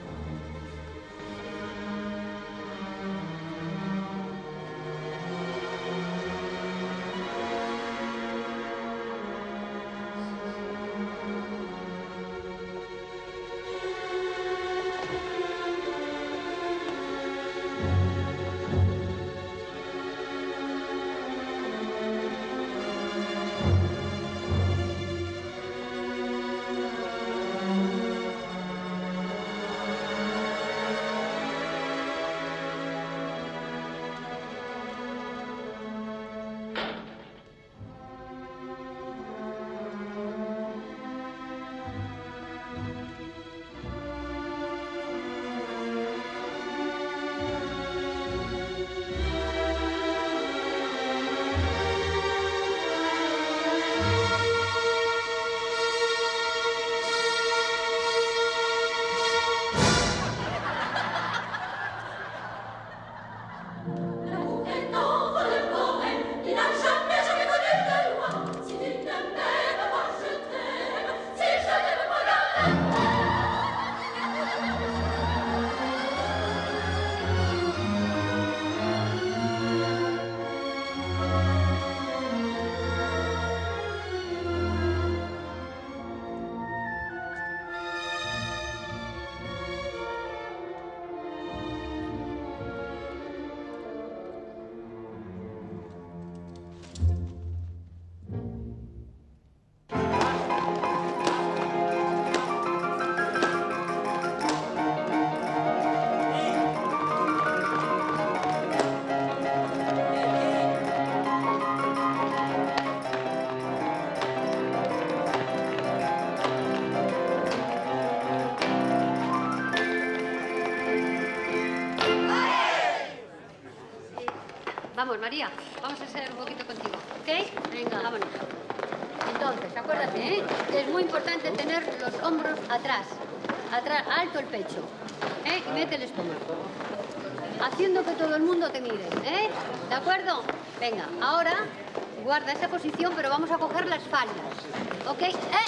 Vamos, María, vamos a hacer un poquito contigo, ¿ok? Venga, vámonos. Entonces, acuérdate, ¿eh? Que es muy importante tener los hombros atrás, atrás, alto el pecho, ¿eh? Y mete el estómago, haciendo que todo el mundo te mire, ¿eh? ¿De acuerdo? Venga, ahora guarda esa posición, pero vamos a coger las faldas, ¿ok? ¿Eh?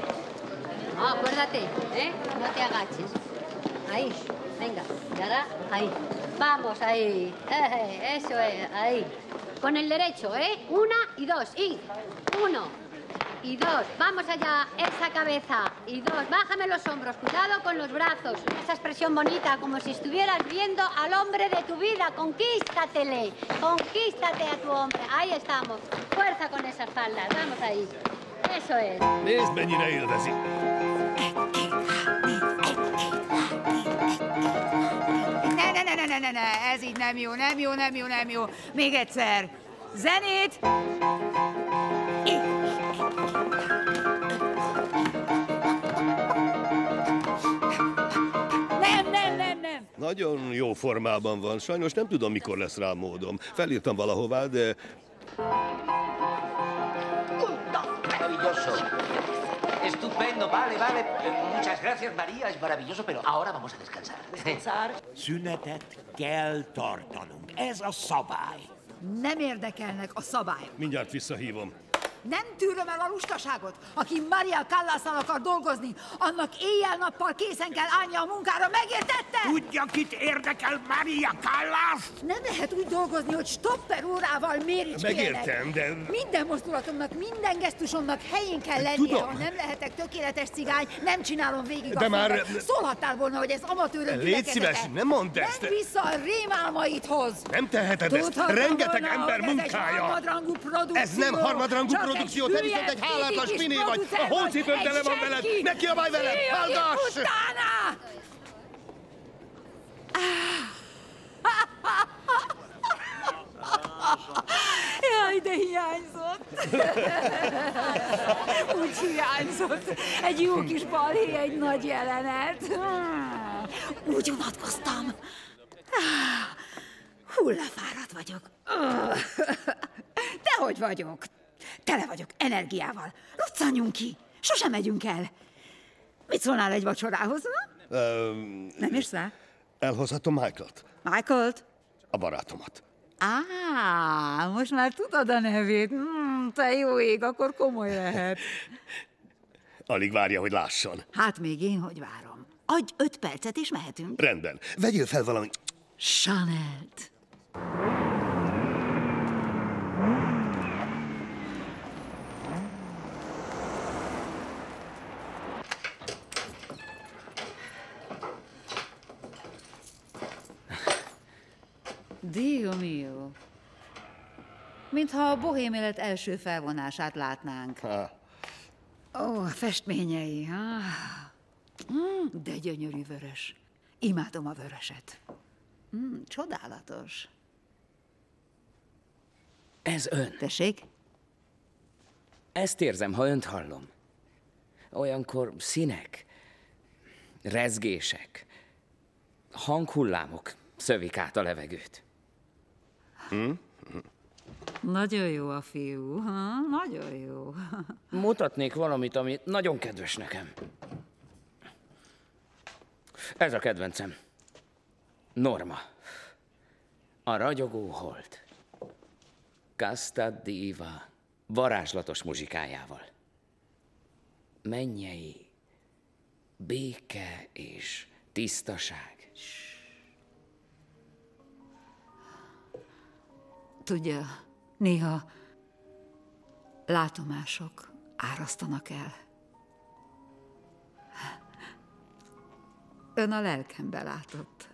No, acuérdate, ¿eh? No te agaches. Ahí, venga, y ahora ahí. Vamos, ahí. Eh, eso es, ahí. Con el derecho, ¿eh? Una y dos. Y uno y dos. Vamos allá. Esa cabeza. Y dos. Bájame los hombros. Cuidado con los brazos. Esa expresión bonita, como si estuvieras viendo al hombre de tu vida. Conquístatele. Conquístate a tu hombre. Ahí estamos. Fuerza con esas faldas. Vamos ahí. Eso es. Nézd, mennyire élvezi. Ne, nem jó, nem jó, nem jó, nem jó. Még egyszer. Zenét! Nem, nem, nem, nem. Nagyon jó formában van. Sajnos nem tudom, mikor lesz rá módom. Felírtam valahová, de... Maravilloso. Estupendo, vale, vale. Muchas gracias, María, es maravilloso, pero ahora vamos a descansar. Descansar? Szünetet kell tartanunk. Ez a szabály. Nem érdekelnek a szabályok. Mindjárt visszahívom. Nem tűröm el a lustaságot. Aki Maria Callásszal akar dolgozni, annak éjjel-nappal készen kell állnia a munkára, megértette? Tudja, kit érdekel Maria Callas? Nem lehet úgy dolgozni, hogy stopper órával méricskélnek. Megértem, de... Minden mozdulatomnak, minden gesztusomnak helyén kell lennie. Tudom. Ha nem lehetek tökéletes cigány, nem csinálom végig De a már... filmet. Szólhattál volna, hogy ez amatőrök Légy gyülekezete. szíves, nem mondd ezt! Menj vissza a rémálmaidhoz! Nem teheted ezt! Tudhatom Rengeteg volna, ember hogy ez munkája! egy harmadrangú produkció. Ez nem harmadrangú Csak produkció, egy te hülye, viszont egy hálátlan pici kis spiné vagy! producer A hócipőm vagy, tele egy van veled! senki. Ne kiabálj veled! Jöjjön Hallgass! utána! Jaj, de hiányzott. Úgy hiányzott. Egy jó kis balhé, egy nagy jelenet. Úgy unatkoztam. Hullafáradt vagyok. Dehogy vagyok. Tele vagyok energiával. Ruccanjunk ki. Sosem megyünk el. Mit szólnál egy vacsorához? Um, Nem érsz rá? Elhozhatom Michael-t? Michael-t? A barátomat. Á, most már tudod a nevét. Mm, te jó ég, akkor komoly lehet. Alig várja, hogy lásson. Hát még én hogy várom. Adj öt percet, és mehetünk. Rendben. Vegyél fel valami... Chanel-t. Dio mio. Mintha a bohém élet első felvonását látnánk. Ha. Ó, a festményei. Ah. Mm, de gyönyörű vörös. Imádom a vöröset. Mm, csodálatos. Ez ön. Tessék? Ezt érzem, ha önt hallom. Olyankor színek, rezgések, hanghullámok szövik át a levegőt. Hm? Nagyon jó a fiú, ha? Nagyon jó. Mutatnék valamit, ami nagyon kedves nekem. Ez a kedvencem. Norma. A ragyogó hold. Casta diva. Varázslatos muzsikájával. Mennyei, béke és tisztaság. Tudja, néha látomások árasztanak el. Ön a lelkembe látott.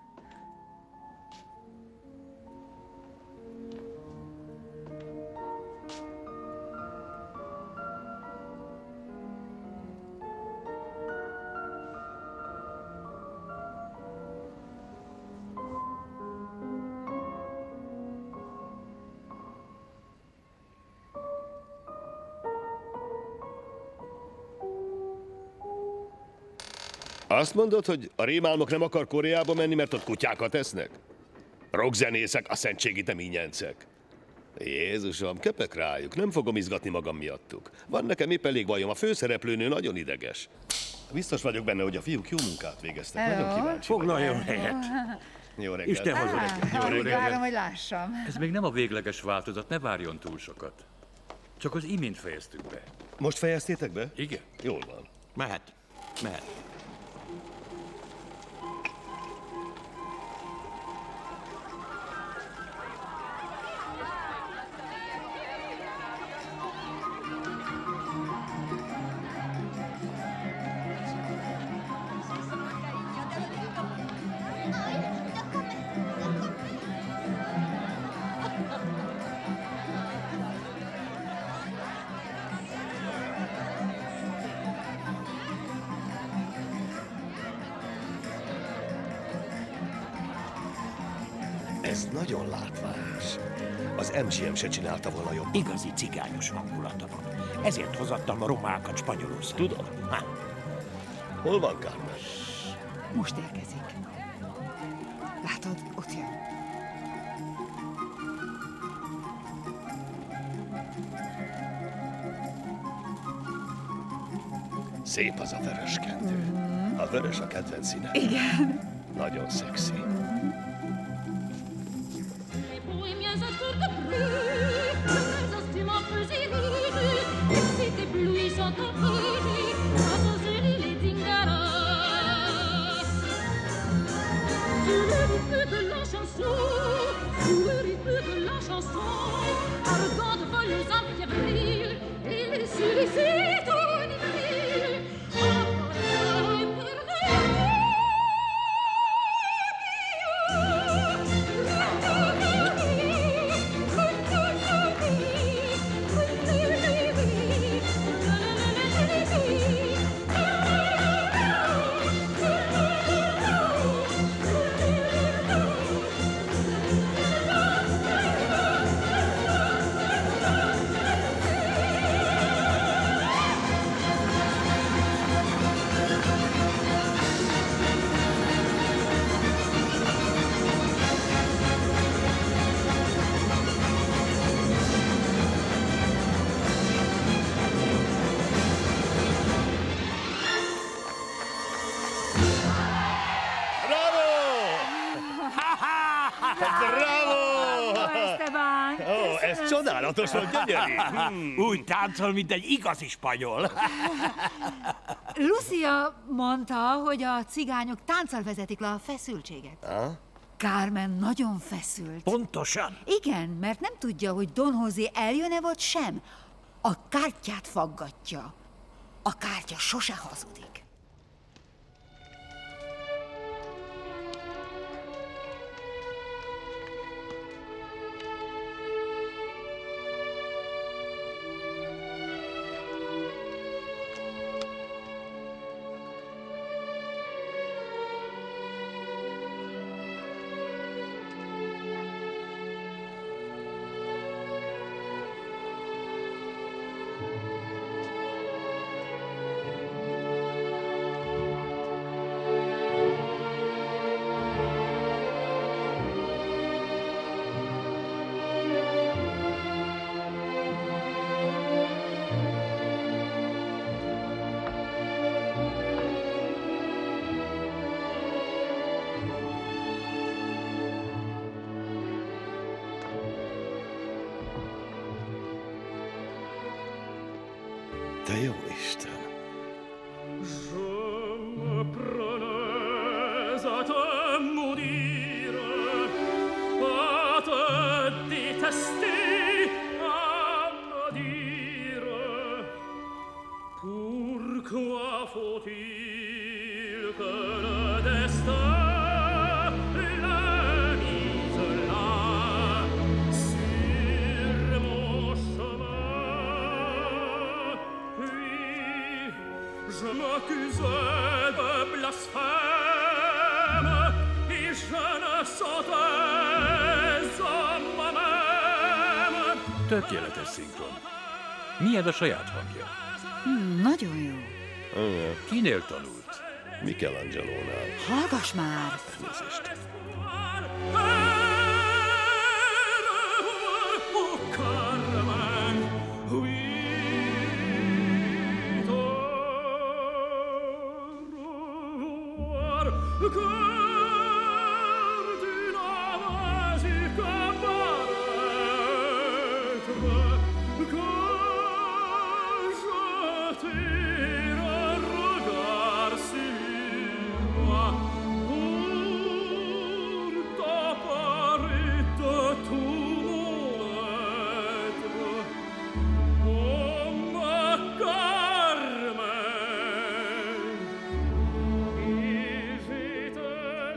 Azt mondod, hogy a rémálmok nem akar Koreába menni, mert ott kutyákat esznek? Rockzenészek, a szentségi temínyencek. Jézusom, köpök rájuk, nem fogom izgatni magam miattuk. Van nekem épp elég bajom, a főszereplőnő nagyon ideges. Biztos vagyok benne, hogy a fiúk jó munkát végeztek. Hello. Nagyon kíváncsi Foglaljon helyet. Jó reggelt. Isten hozzá neked. Jó Alig várom, reggelt. hogy lássam. Ez még nem a végleges változat, ne várjon túl sokat. Csak az imént fejeztük be. Most fejeztétek be? Igen. Jól van. Mehet. Mehet. Ez nagyon látványos. Az em gé em se csinálta volna jobb. Igazi cigányos hangulata van. Ezért hozattam a romákat Spanyolországba. Tudom. Ha. Hol van Carmen? Most érkezik. Látod, ott jön. Szép az a vörös kendő. Mm-hmm. A vörös a kedvenc színe. Igen. Nagyon szexi. Mm-hmm. Ez csodálatos volt, gyönyörű. Hmm. Úgy táncol, mint egy igazi spanyol. Lucia mondta, hogy a cigányok tánccal vezetik le a feszültséget. Ha? Carmen nagyon feszült. Pontosan? Igen, mert nem tudja, hogy Don José eljön-e vagy sem. A kártyát faggatja. A kártya sose hazudik. Te jó Isten! Tökéletes szinkron. Milyen a saját hangja? Hmm, nagyon jó. Igen. Kinél tanult? Michelangelo-nál. Hallgass már! Elnézést. Visite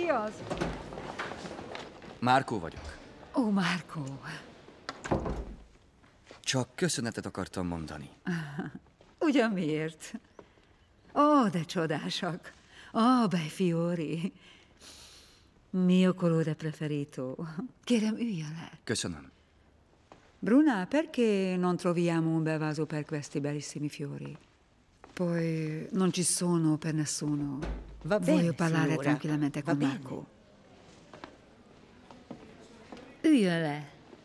az? Márkó vagyok. Ó, Márkó. Csak köszönetet akartam mondani. Ugyan miért? Ó, de csodásak. Ó, bei fiori. Mio colore preferito. Kérem, üljön le. Köszönöm. Bruna, perché non troviamo un bel vaso per questi bellissimi fiori? Poi non ci sono per nessuno. Va Voglio bene, parlare signora. tranquillamente Va con bene. Marco. Üljön le.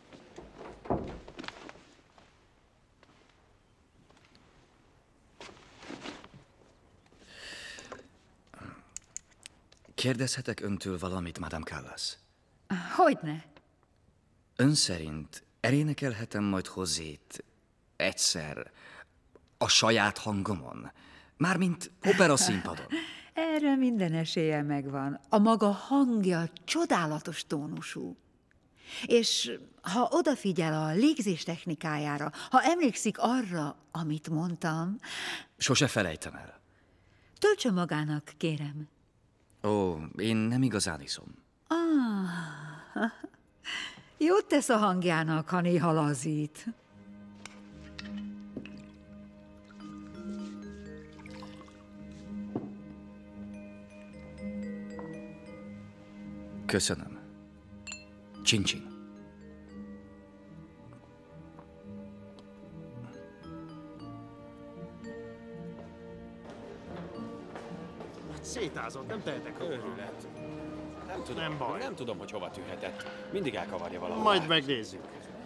Kérdezhetek öntől valamit, Madame Callas? Hogyne? Ön szerint elénekelhetem majd Hozét egyszer a saját hangomon? Mármint opera színpadon. Erre minden esélye megvan. A maga hangja csodálatos tónusú. És ha odafigyel a légzés technikájára, ha emlékszik arra, amit mondtam, Sose felejtem el. töltsön magának, kérem. Ó, én nem igazán iszom. Ah, jót tesz a hangjának, ha néha lazít. Köszönöm. Csin-csin. Szétázott, nem tehetek róla. Őrület. Nem tudom, Nem baj. nem tudom, hogy hova tűhetett. Mindig elkavarja valahol. Majd megnézzük.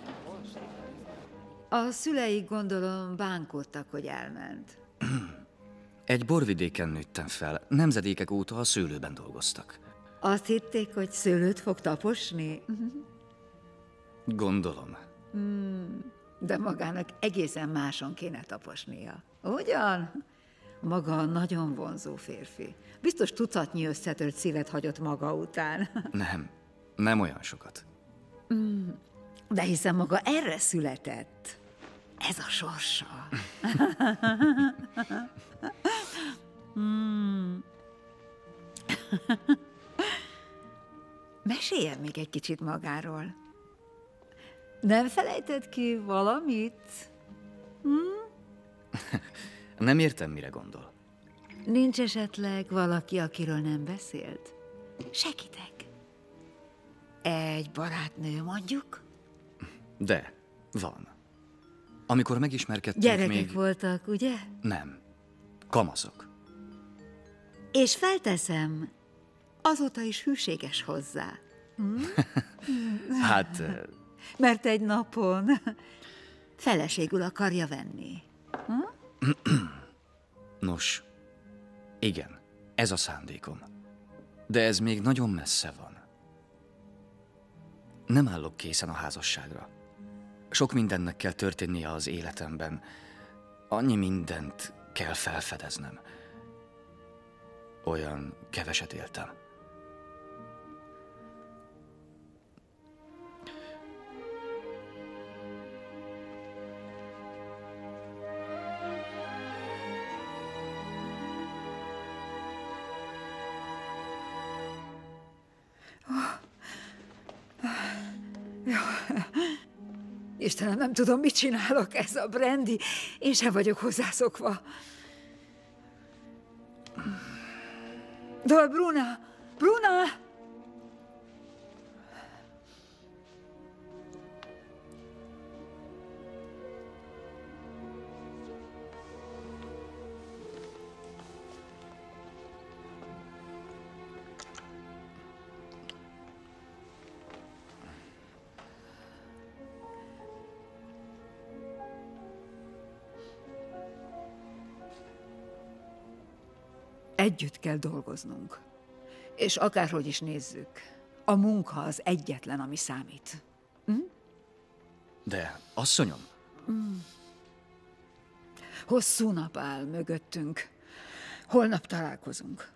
A szüleik gondolom bánkódtak, hogy elment. Egy borvidéken nőttem fel. Nemzedékek óta a szőlőben dolgoztak. Azt hitték, hogy szőlőt fog taposni? Gondolom. Hmm, de magának egészen máson kéne taposnia. Ugyan? Maga nagyon vonzó férfi. Biztos tucatnyi összetört szívet hagyott maga után. Nem, nem olyan sokat. Hmm, de hiszen maga erre született. Ez a sorsa. Hmm. Meséljen még egy kicsit magáról. Nem felejtett ki valamit? Hm? Nem értem, mire gondol. Nincs esetleg valaki, akiről nem beszélt? Segítek. Egy barátnő, mondjuk? De, van. Amikor megismerkedtünk Gyerekek még... voltak, ugye? Nem. Kamaszok. És felteszem, azóta is hűséges hozzá. Hm? Hát... eh, Mert egy napon feleségül akarja venni. Hm? Nos, igen, ez a szándékom. De ez még nagyon messze van. Nem állok készen a házasságra. Sok mindennek kell történnie az életemben. Annyi mindent kell felfedeznem. Olyan keveset éltem. Istenem, nem tudom, mit csinálok, ez a brandy. Én sem vagyok hozzászokva. De Bruna! Bruna! Együtt kell dolgoznunk. És akárhogy is nézzük, a munka az egyetlen, ami számít. Hm? De, asszonyom, Mm. Hosszú nap áll mögöttünk. Holnap találkozunk.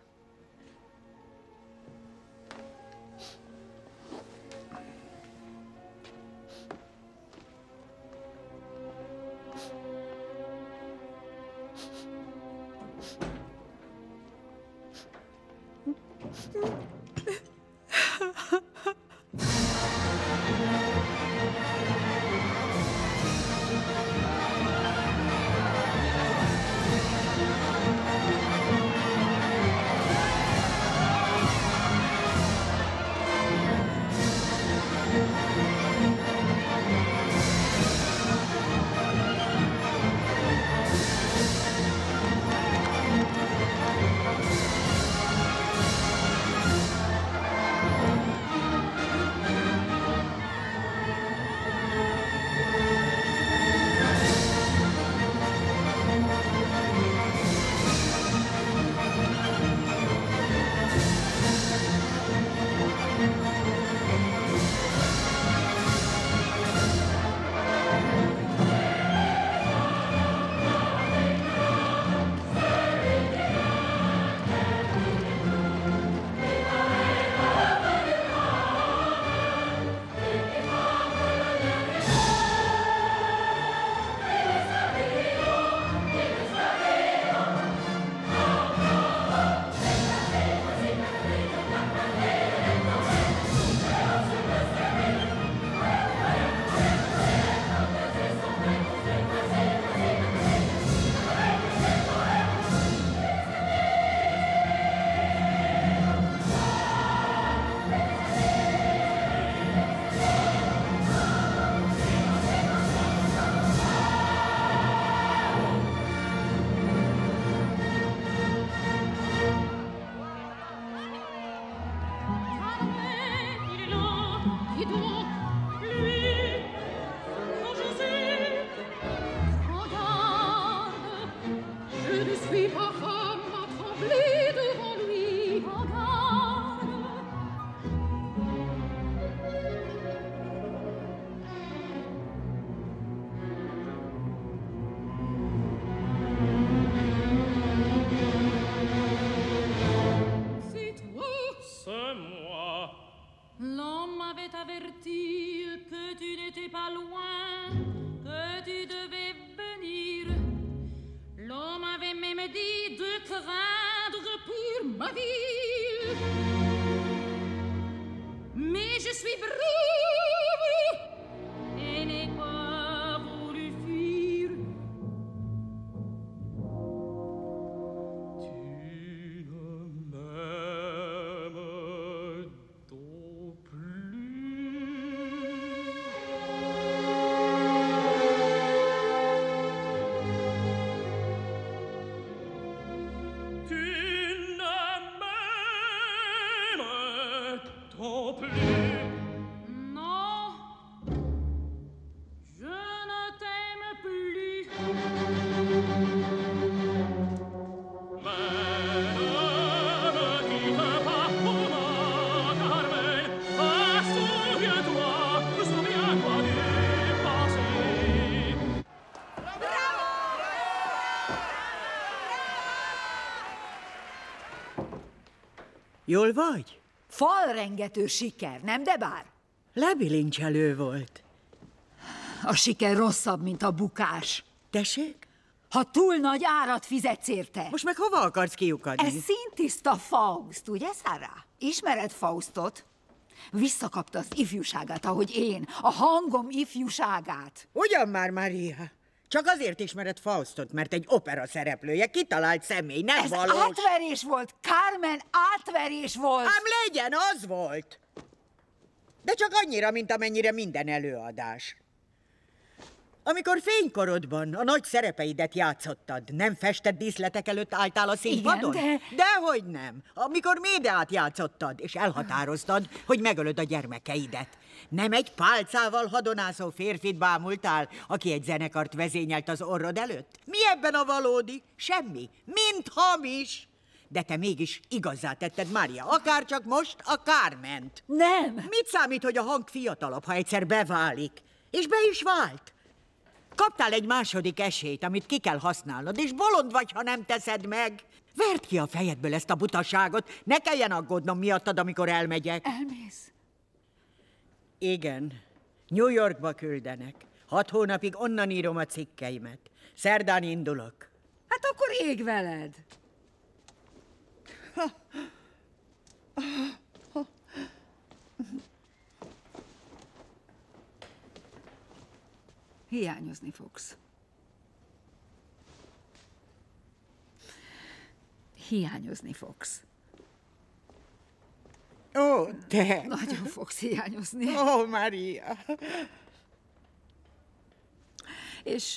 craindre pour ma vie. Mais je suis brave et n'ai pas voulu fuir. Tu ne m'aimes donc Jól vagy? Falrengető siker, nem de bár? Lebilincselő volt. A siker rosszabb, mint a bukás. Tessék? Ha túl nagy árat fizetsz érte. Most meg hova akarsz kiukadni? Ez szintiszta Faust, ugye, Sarah? Ismered Faustot? Visszakapta az ifjúságát, ahogy én, a hangom ifjúságát. Ugyan már, Maria. Csak azért ismered Faustot, mert egy opera szereplője, kitalált személy, nem Ez valós. átverés volt, Carmen, átverés volt. Ám legyen, az volt. De csak annyira, mint amennyire minden előadás. Amikor fénykorodban a nagy szerepeidet játszottad, nem festett díszletek előtt álltál a színpadon? Igen, de... Dehogy nem. Amikor Médeát játszottad, és elhatároztad, hogy megölöd a gyermekeidet. Nem egy pálcával hadonászó férfit bámultál, aki egy zenekart vezényelt az orrod előtt? Mi ebben a valódi? Semmi. Mind hamis. De te mégis igazzá tetted, Mária, akár csak most a Carment. Nem. Mit számít, hogy a hang fiatalabb, ha egyszer beválik? És be is vált. Kaptál egy második esélyt, amit ki kell használnod, és bolond vagy, ha nem teszed meg. Verd ki a fejedből ezt a butaságot, ne kelljen aggódnom miattad, amikor elmegyek. Elmész? Igen. New Yorkba küldenek. Hat hónapig onnan írom a cikkeimet. Szerdán indulok. Hát akkor ég veled. Hiányozni fogsz. Hiányozni fogsz. Ó, te! Nagyon fogsz hiányozni. Ó, Maria! És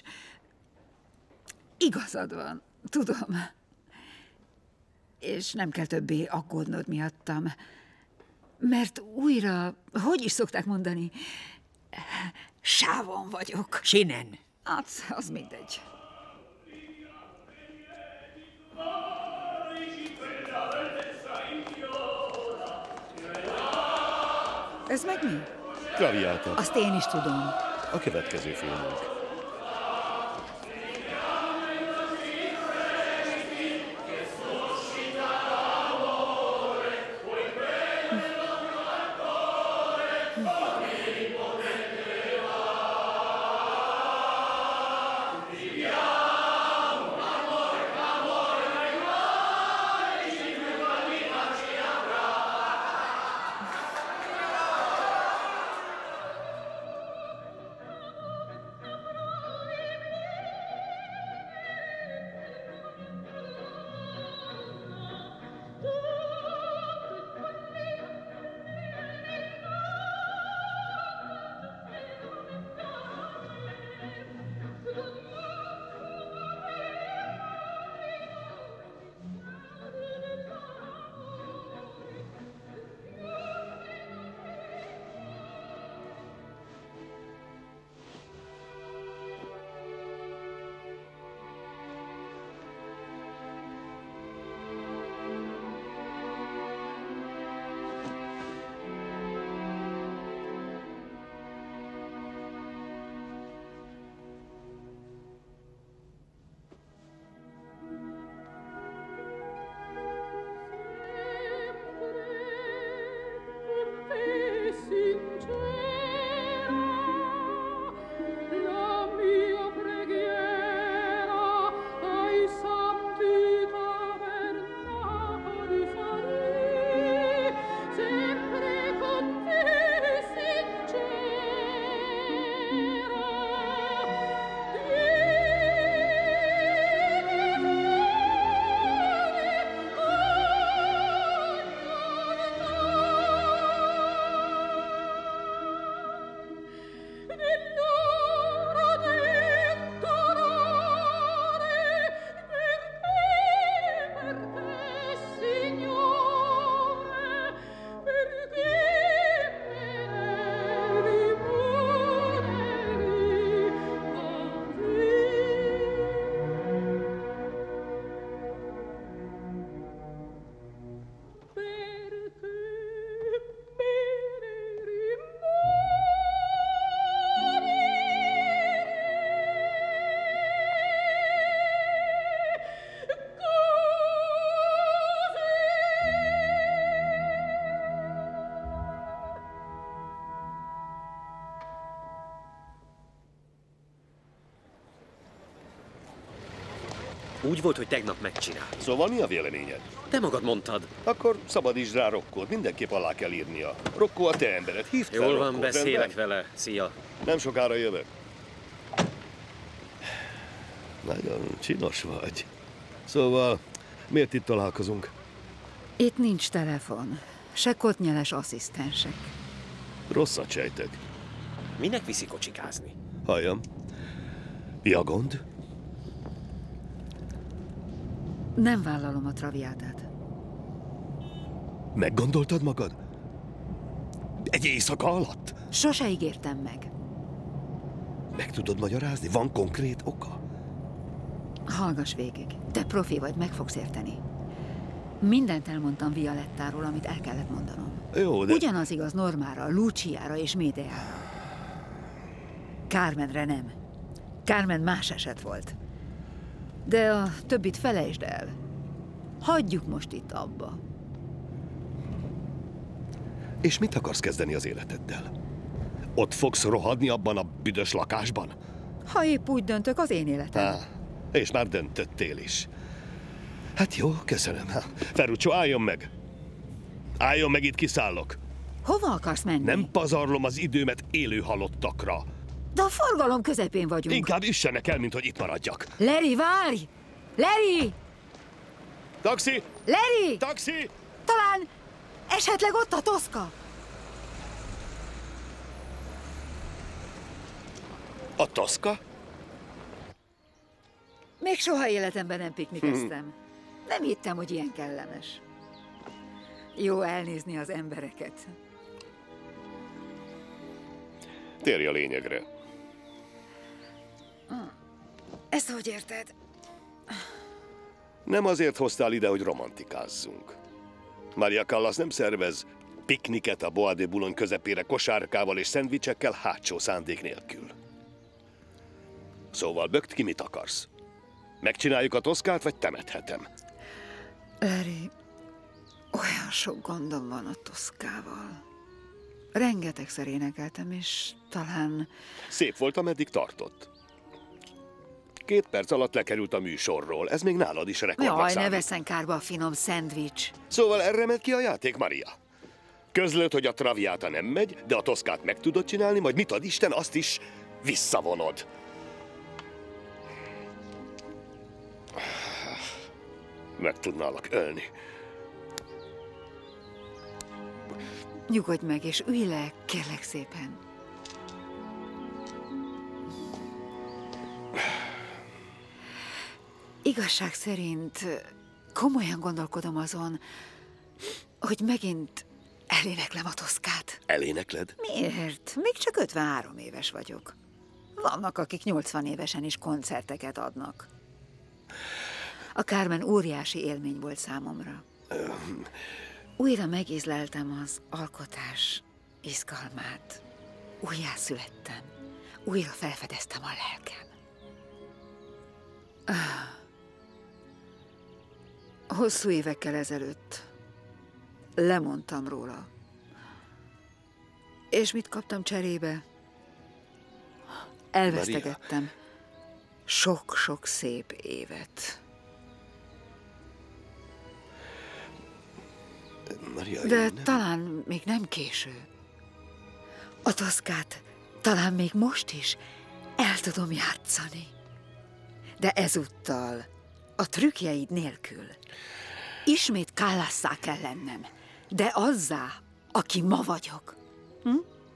igazad van, tudom. És nem kell többé aggódnod miattam. Mert újra, hogy is szokták mondani, sávon vagyok. Sinen. Hát, az mindegy. Ez meg mi? Traviata. Azt én is tudom. A következő filmünk. Úgy volt, hogy tegnap megcsinált. Szóval mi a véleményed? Te magad mondtad. Akkor szabadítsd rá Rokkót, mindenképp alá kell írnia. Rokkó a te embered, hívd fel Jól van, Rokkót, beszélek rendben? vele. Szia. Nem sokára jövök. Nagyon csinos vagy. Szóval, miért itt találkozunk? Itt nincs telefon, se kotnyeles asszisztensek. Rosszat sejtek. Minek viszi kocsikázni? Halljam. Mi a gond? Nem vállalom a traviátát. Meggondoltad magad? Egy éjszaka alatt? Sose ígértem meg. Meg tudod magyarázni? Van konkrét oka? Hallgass végig. Te profi vagy, meg fogsz érteni. Mindent elmondtam Violettáról, amit el kellett mondanom. Jó, de... Ugyanaz igaz Normára, Luciára és Médeára. Carmenre nem. Carmen más eset volt. De a többit felejtsd el. Hagyjuk most itt abba. És mit akarsz kezdeni az életeddel? Ott fogsz rohadni abban a büdös lakásban? Ha épp úgy döntök, az én életem. Há, és már döntöttél is. Hát jó, köszönöm. Ferruccio, álljon meg! Álljon meg, itt kiszállok. Hova akarsz menni? Nem pazarlom az időmet élő halottakra. De a forgalom közepén vagyunk. Inkább üssenek el, mint hogy itt maradjak. Larry, várj! Larry! Taxi! Larry! Taxi! Talán esetleg ott a Toszka? A Toszka? Még soha életemben nem piknikeztem. Nem hittem, hogy ilyen kellemes. Jó elnézni az embereket. Térj a lényegre. Ezt hogy érted? Nem azért hoztál ide, hogy romantikázzunk. Maria Callas nem szervez pikniket a Bois de Boulogne közepére kosárkával és szendvicsekkel hátsó szándék nélkül. Szóval bögt ki, mit akarsz? Megcsináljuk a Toszkát, vagy temethetem? Larry, olyan sok gondom van a Toszkával. Rengetegszer énekeltem, és talán... Szép volt, ameddig tartott. Két perc alatt lekerült a műsorról. Ez még nálad is rekordnak Jaj, számít. ne veszen kárba a finom szendvics. Szóval erre ment ki a játék, Maria. Közlöd, hogy a traviáta nem megy, de a Toszkát meg tudod csinálni, majd mit ad Isten, azt is visszavonod. Meg tudnálak ölni. Nyugodj meg, és ülj le, kérlek szépen. Igazság szerint komolyan gondolkodom azon, hogy megint eléneklem a Toszkát. Elénekled? Miért? Még csak ötvenhárom éves vagyok. Vannak, akik nyolcvan évesen is koncerteket adnak. A Carmen óriási élmény volt számomra. Újra megízleltem az alkotás izgalmát. Újjászülettem. Újra felfedeztem a lelkem. Hosszú évekkel ezelőtt lemondtam róla. És mit kaptam cserébe? Elvesztegettem sok-sok szép évet. Maria, De nem... talán még nem késő. A Toszkát talán még most is el tudom játszani. De ezúttal a trükkjeid nélkül. Ismét Callassá kell lennem, de azzá, aki ma vagyok. Hm?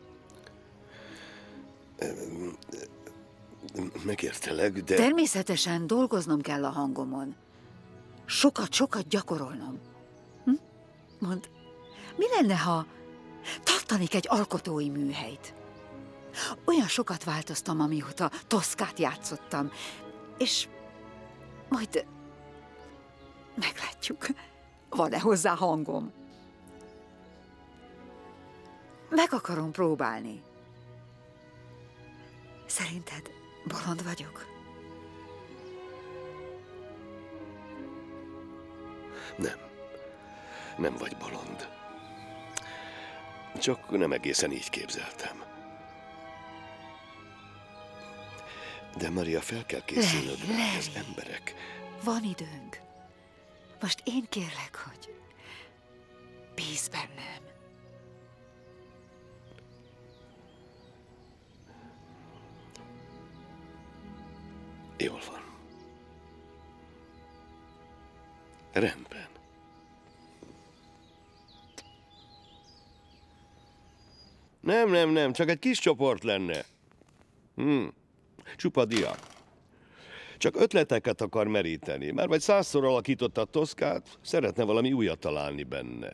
Megértelek, de... Természetesen dolgoznom kell a hangomon. Sokat-sokat gyakorolnom. Hm? Mondd, mi lenne, ha tartanék egy alkotói műhelyt? Olyan sokat változtam, amióta Toszkát játszottam, és majd meglátjuk, van-e hozzá hangom. Meg akarom próbálni. Szerinted bolond vagyok? Nem. Nem vagy bolond. Csak nem egészen így képzeltem. De Maria, fel kell készülnöd, hogy az emberek Van időnk. Most én kérlek, hogy bízz bennem. Jól van. Rendben. Nem, nem, nem, csak egy kis csoport lenne. Hm. Csupa dia. Csak ötleteket akar meríteni. Már vagy százszor alakította a Toszkát, szeretne valami újat találni benne.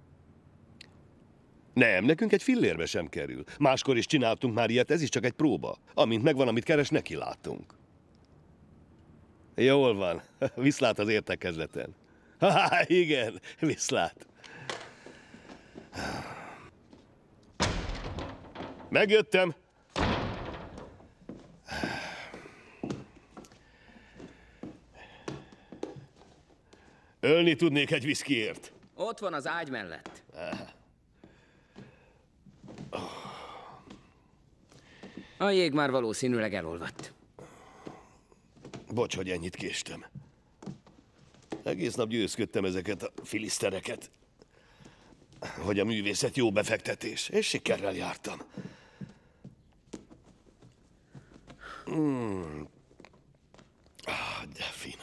Nem, nekünk egy fillérbe sem kerül. Máskor is csináltunk már ilyet, ez is csak egy próba. Amint megvan, amit keres, neki látunk. Jól van. Viszlát az értekezleten. Ha, igen, viszlát. Megjöttem. Ölni tudnék egy viszkiért. Ott van az ágy mellett. A jég már valószínűleg elolvadt. Bocs, hogy ennyit késtem. Egész nap győzködtem ezeket a filisztereket, hogy a művészet jó befektetés, és sikerrel jártam. Mm. Ah, de finom.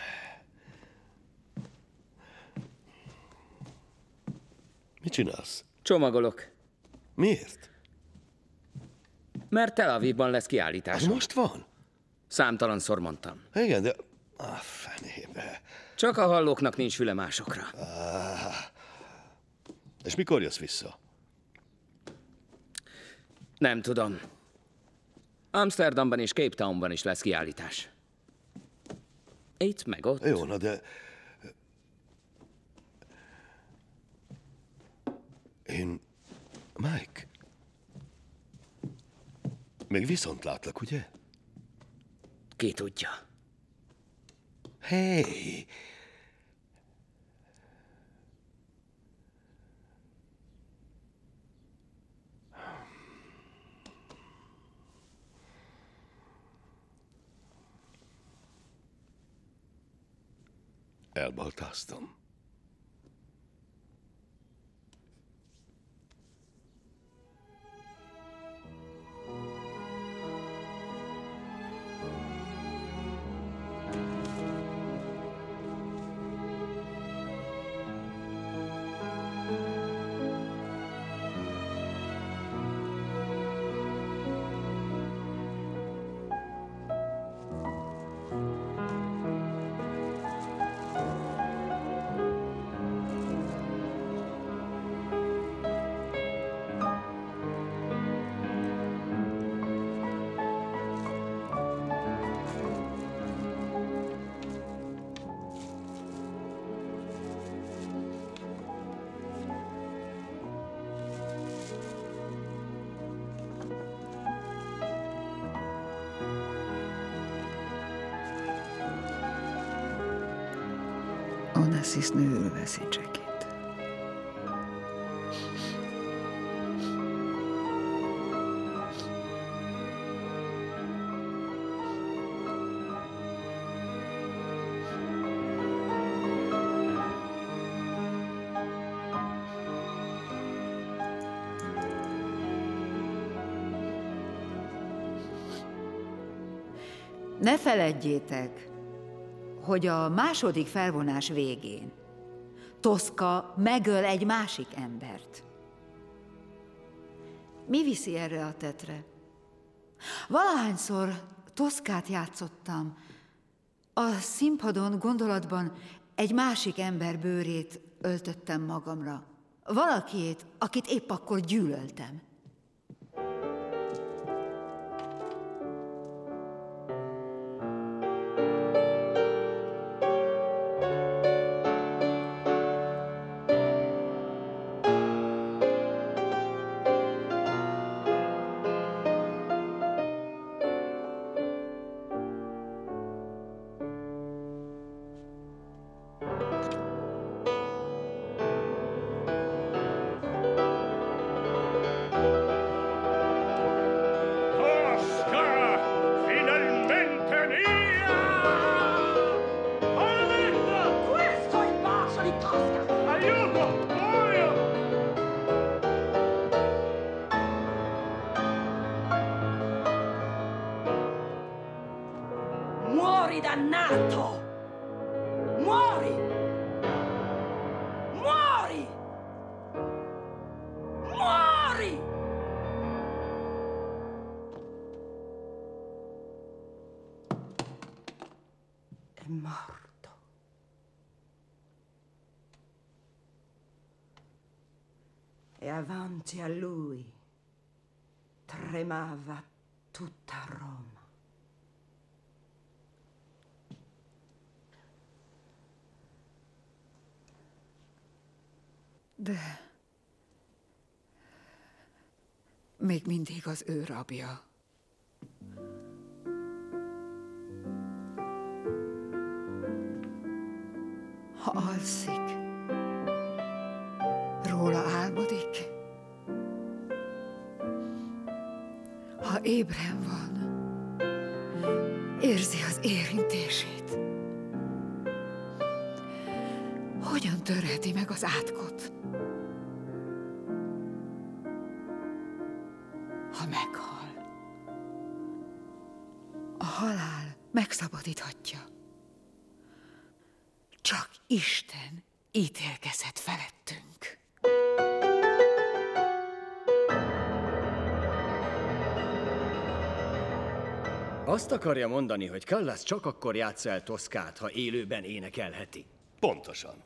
Mit csinálsz? Csomagolok. Miért? Mert Tel Avivban lesz kiállításom. Most van? Számtalanszor mondtam. Igen, de... Ah, fenébe. Csak a hallóknak nincs füle másokra. Ah. És mikor jössz vissza? Nem tudom. Amsterdamban és Cape Townban is lesz kiállítás. Itt meg ott. Jó, na de... Én... Mike? Még viszont látlak, ugye? Ki tudja. Hey! Elbaltáztam. Onassis nő veszi csekét. Ne feledjétek, hogy a második felvonás végén Toszka megöl egy másik embert. Mi viszi erre a tetre? Valahányszor Toszkát játszottam, a színpadon gondolatban egy másik ember bőrét öltöttem magamra. Valakiét, akit épp akkor gyűlöltem. Muori, dannato! Muori! Muori! Muori! È morto. E avanti a lui tremava tutta Roma. De még mindig az ő rabja. Ha alszik, róla álmodik. Ha ébren van, érzi az érintését. Hogyan törheti meg az átkot? Ha meghal, a halál megszabadíthatja. Csak Isten ítélkezhet felettünk. Azt akarja mondani, hogy Callas csak akkor játsza el Toszkát, ha élőben énekelheti. Pontosan.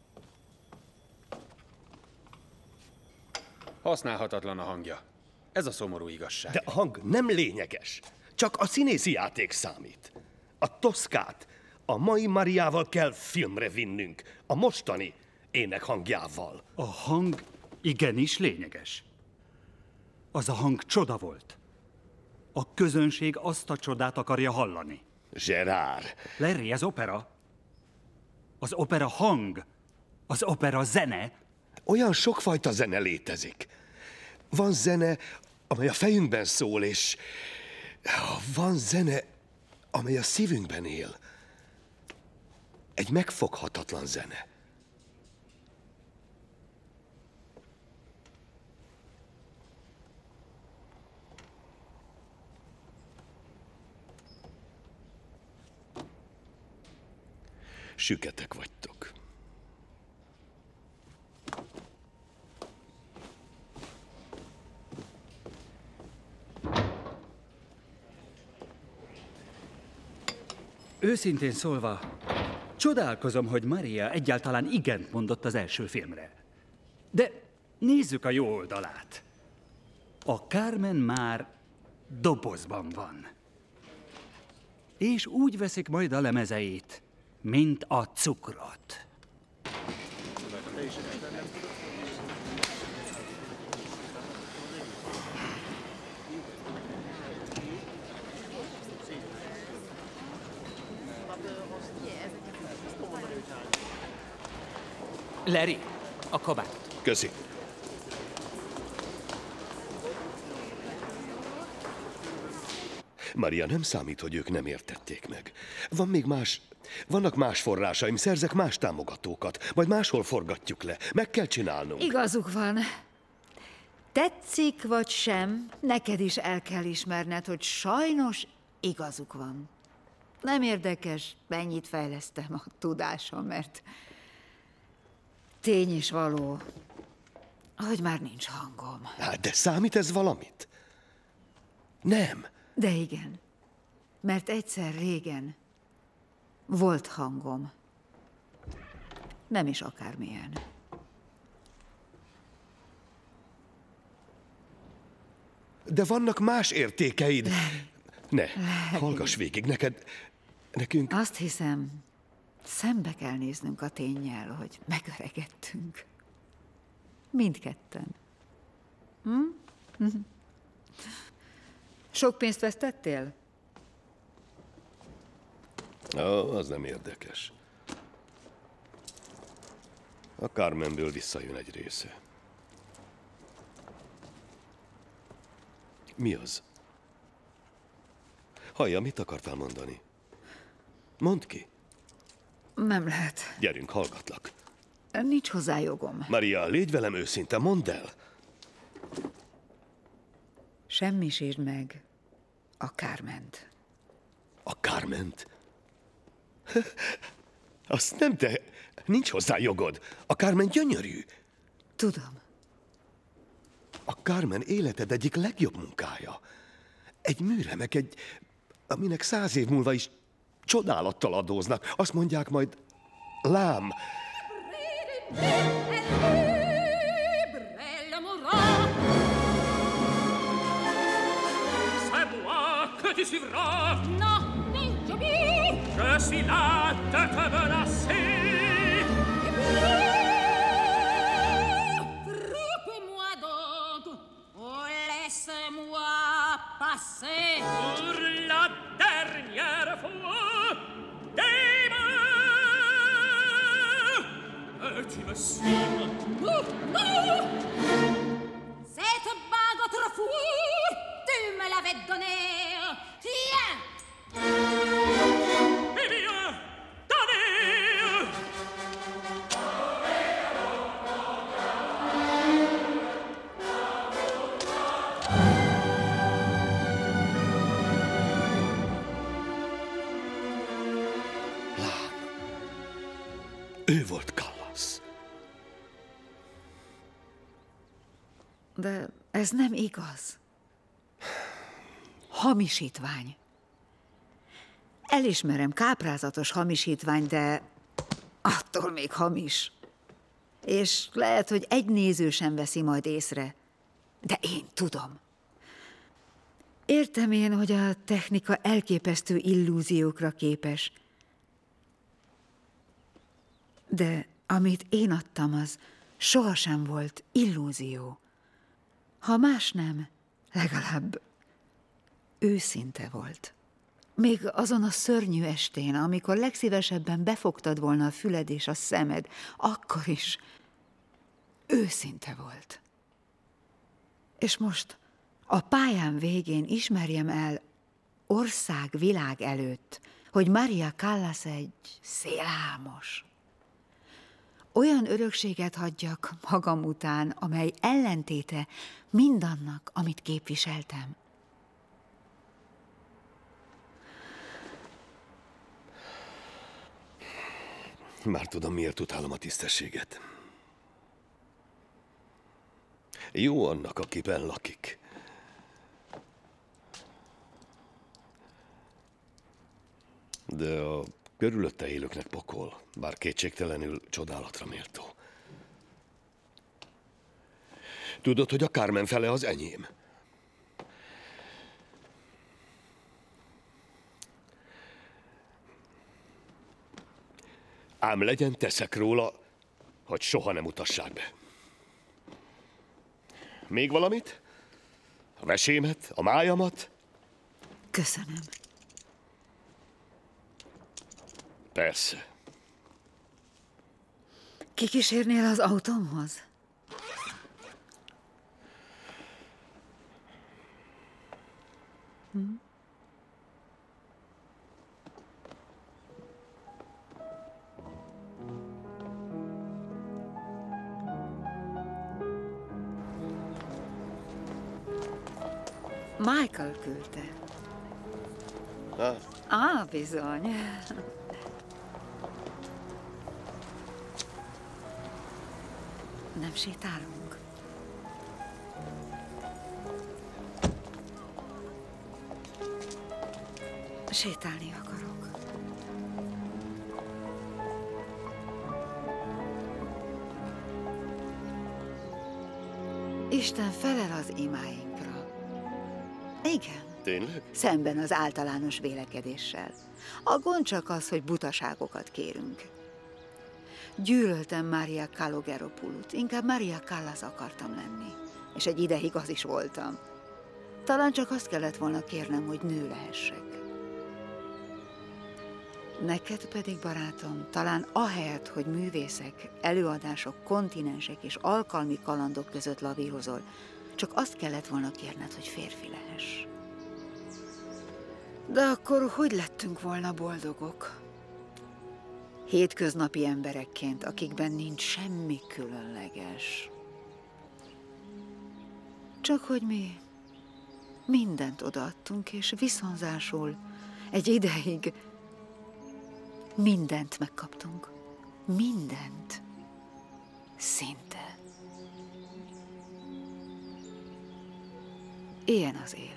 Használhatatlan a hangja. Ez a szomorú igazság. De a hang nem lényeges. Csak a színészi játék számít. A Toszkát a mai Mariával kell filmre vinnünk. A mostani énekhangjával. A hang igenis lényeges. Az a hang csoda volt. A közönség azt a csodát akarja hallani. Gerard. Larry, ez opera. Az opera hang. Az opera zene. Olyan sokfajta zene létezik. Van zene, amely a fejünkben szól, és van zene, amely a szívünkben él. Egy megfoghatatlan zene. Süketek vagytok. Őszintén szólva, csodálkozom, hogy Maria egyáltalán igent mondott az első filmre. De nézzük a jó oldalát. A Carmen már dobozban van. És úgy veszik majd a lemezeit, mint a cukrot. Larry, a kabátot. Köszi. Maria, nem számít, hogy ők nem értették meg. Van még más... Vannak más forrásaim, szerzek más támogatókat, majd máshol forgatjuk le. Meg kell csinálnunk. Igazuk van. Tetszik vagy sem, neked is el kell ismerned, hogy sajnos igazuk van. Nem érdekes, mennyit fejlesztem a tudásom, mert tény is való, hogy már nincs hangom. Hát, de számít ez valamit? Nem. De igen, mert egyszer régen volt hangom. Nem is akármilyen. De vannak más értékeid. Larry. Ne, Larry. hallgass végig, neked, nekünk... Azt hiszem, szembe kell néznünk a ténnyel, hogy megöregettünk. Mindketten. Hm? Sok pénzt vesztettél? Ó, az nem érdekes. A Carmenből visszajön egy része. Mi az? Hallja, mit akartál mondani? Mondd ki. Nem lehet. Gyerünk, hallgatlak. Nincs hozzá jogom. Maria, légy velem őszinte, mondd el. Semmisítsd meg a Carment. A Carment? Azt nem te... Nincs hozzá jogod. A Carmen gyönyörű. Tudom. A Carmen életed egyik legjobb munkája. Egy műremek, egy... aminek száz év múlva is csodálattal adóznak. Azt mondják majd... Lám. Que tu suivras. Non, mais j'obéis. Je suis là de te menacer. Frappe-moi donc. Oh, laisse-moi passer. Pour la dernière fois. Dis-moi. Et tu me suis. Non, non. Cette bague autrefois, tu me l'avais donnée. Tiens! Eh bien, donnez! Lám. Ő volt Callas. De ez nem igaz. Hamisítvány. Elismerem, káprázatos hamisítvány, de attól még hamis. És lehet, hogy egy néző sem veszi majd észre, de én tudom. Értem én, hogy a technika elképesztő illúziókra képes, de amit én adtam, az sohasem volt illúzió. Ha más nem, legalább őszinte volt. Még azon a szörnyű estén, amikor legszívesebben befogtad volna a füled és a szemed, akkor is őszinte volt. És most a pályám végén ismerjem el ország, világ előtt, hogy Maria Callas egy szélhámos. Olyan örökséget hagyjak magam után, amely ellentéte mindannak, amit képviseltem. Már tudom, miért utálom a tisztességet. Jó annak, aki benn lakik. De a körülötte élőknek pokol, bár kétségtelenül csodálatra méltó. Tudod, hogy a Carmen fele az enyém? Ám legyen teszek róla, hogy soha nem utassák be. Még valamit? A vesémet? A májamat? Köszönöm. Persze. Kikísérnél az autómhoz? Hm? Michael küldte. Ah. Á, bizony. Nem sétálunk? Sétálni akarok. Isten felel az imáinkra. Igen. Tényleg? Szemben az általános vélekedéssel. A gond csak az, hogy butaságokat kérünk. Gyűlöltem Maria Kalogeropoulut, inkább Maria Callas akartam lenni. És egy ideig az is voltam. Talán csak azt kellett volna kérnem, hogy nő lehessek. Neked pedig, barátom, talán ahelyett, hogy művészek, előadások, kontinensek és alkalmi kalandok között lavírozol, csak azt kellett volna kérned, hogy férfi lehess. De akkor hogy lettünk volna boldogok? Hétköznapi emberekként, akikben nincs semmi különleges. Csak hogy mi mindent odaadtunk, és viszonzásul egy ideig Mindent megkaptunk. Mindent. Szinte. Ilyen az élet.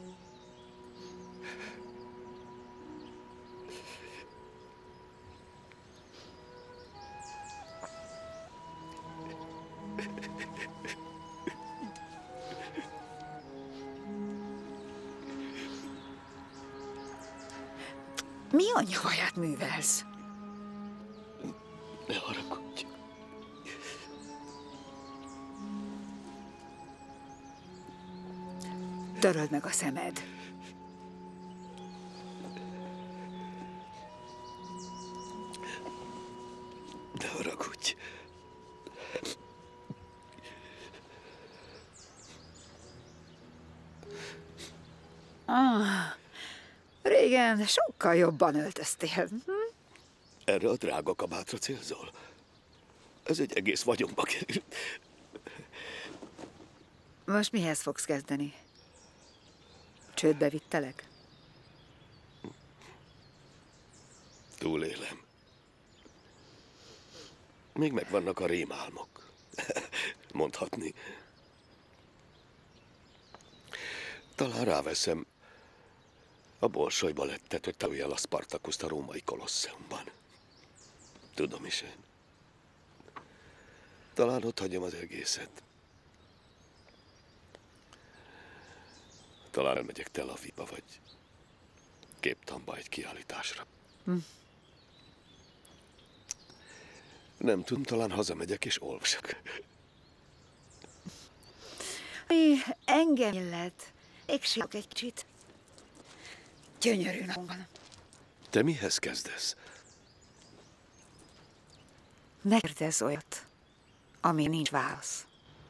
Mi a nyavaját művelsz? Ne haragudj. Töröld meg a szemed. Ne haragudj. Ah, régen sokkal jobban öltöztél. Hm? Erre a drága kabátra célzol? Ez egy egész vagyonba került. Most mihez fogsz kezdeni? Csődbe vittelek? Túlélem. Még megvannak a rémálmok. Mondhatni. Talán ráveszem a Bolsoj balettet, hogy tanulj el a Spartakuszt a római kolosseumban. Tudom is én. Talán ott hagyom az egészet. Talán elmegyek Tel Avivba, vagy Képtamba egy kiállításra. Hm. Nem tudom, talán hazamegyek és olvasok. Mi engem illet. Még sílok egy kicsit. Gyönyörű napon van. Te mihez kezdesz? Ne kérdezz olyat, ami nincs válasz.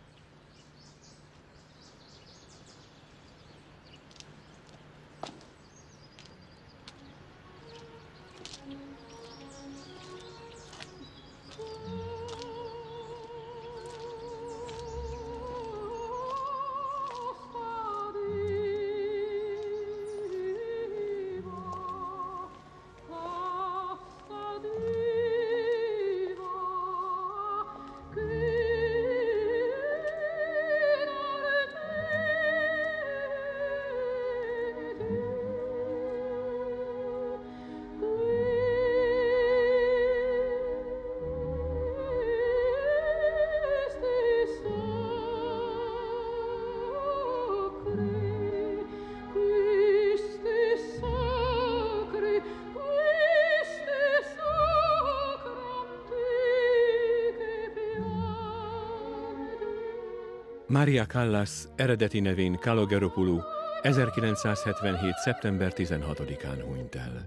Maria Callas eredeti nevén Kalogeropoulou ezerkilencszázhetvenhét. szeptember tizenhatodikán hunyt el.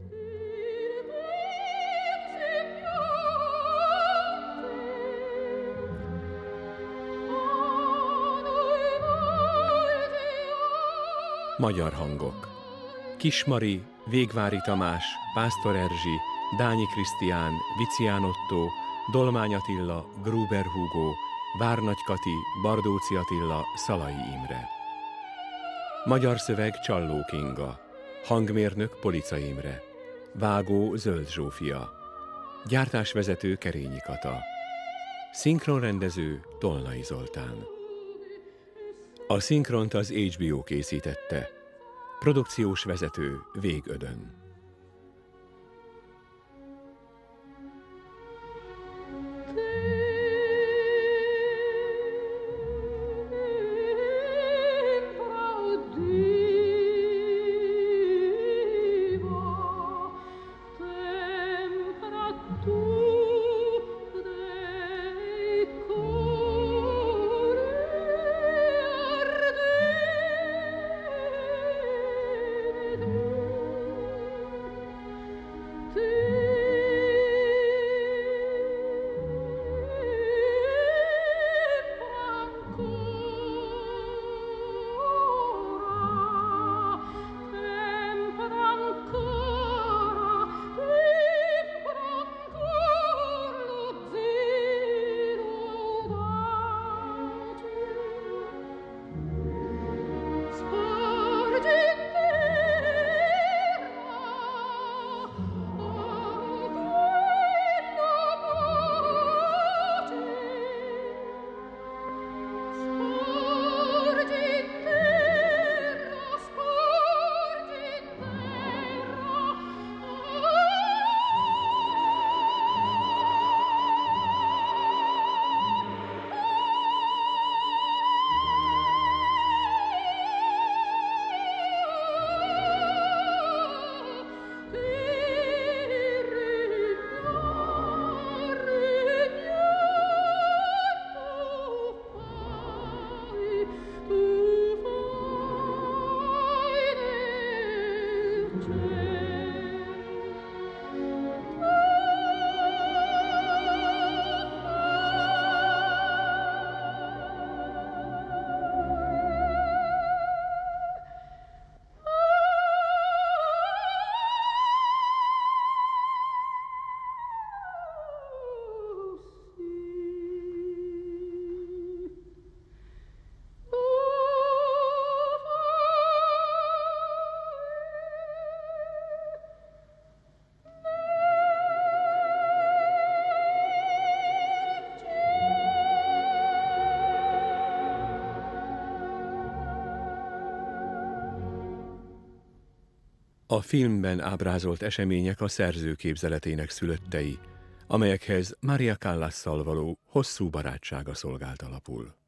Magyar hangok: Kismari, Végvári Tamás, Pásztor Erzsi, Dányi Krisztián, Vicián Ottó, Dolmány Attila, Gruber Hugo, Várnagy Kati, Bardóci Attila, Szalai Imre. Magyar szöveg: Csalló Kinga. Hangmérnök: Polica Imre. Vágó: Zöld Zsófia. Gyártásvezető: Kerényi Kata. Szinkronrendező: Tolnai Zoltán. A szinkront az há bé o készítette. Produkciós vezető: Vég Ödön. Ancora, A filmben ábrázolt események a szerző képzeletének szülöttei, amelyekhez Maria Callasszal való hosszú barátsága szolgált alapul.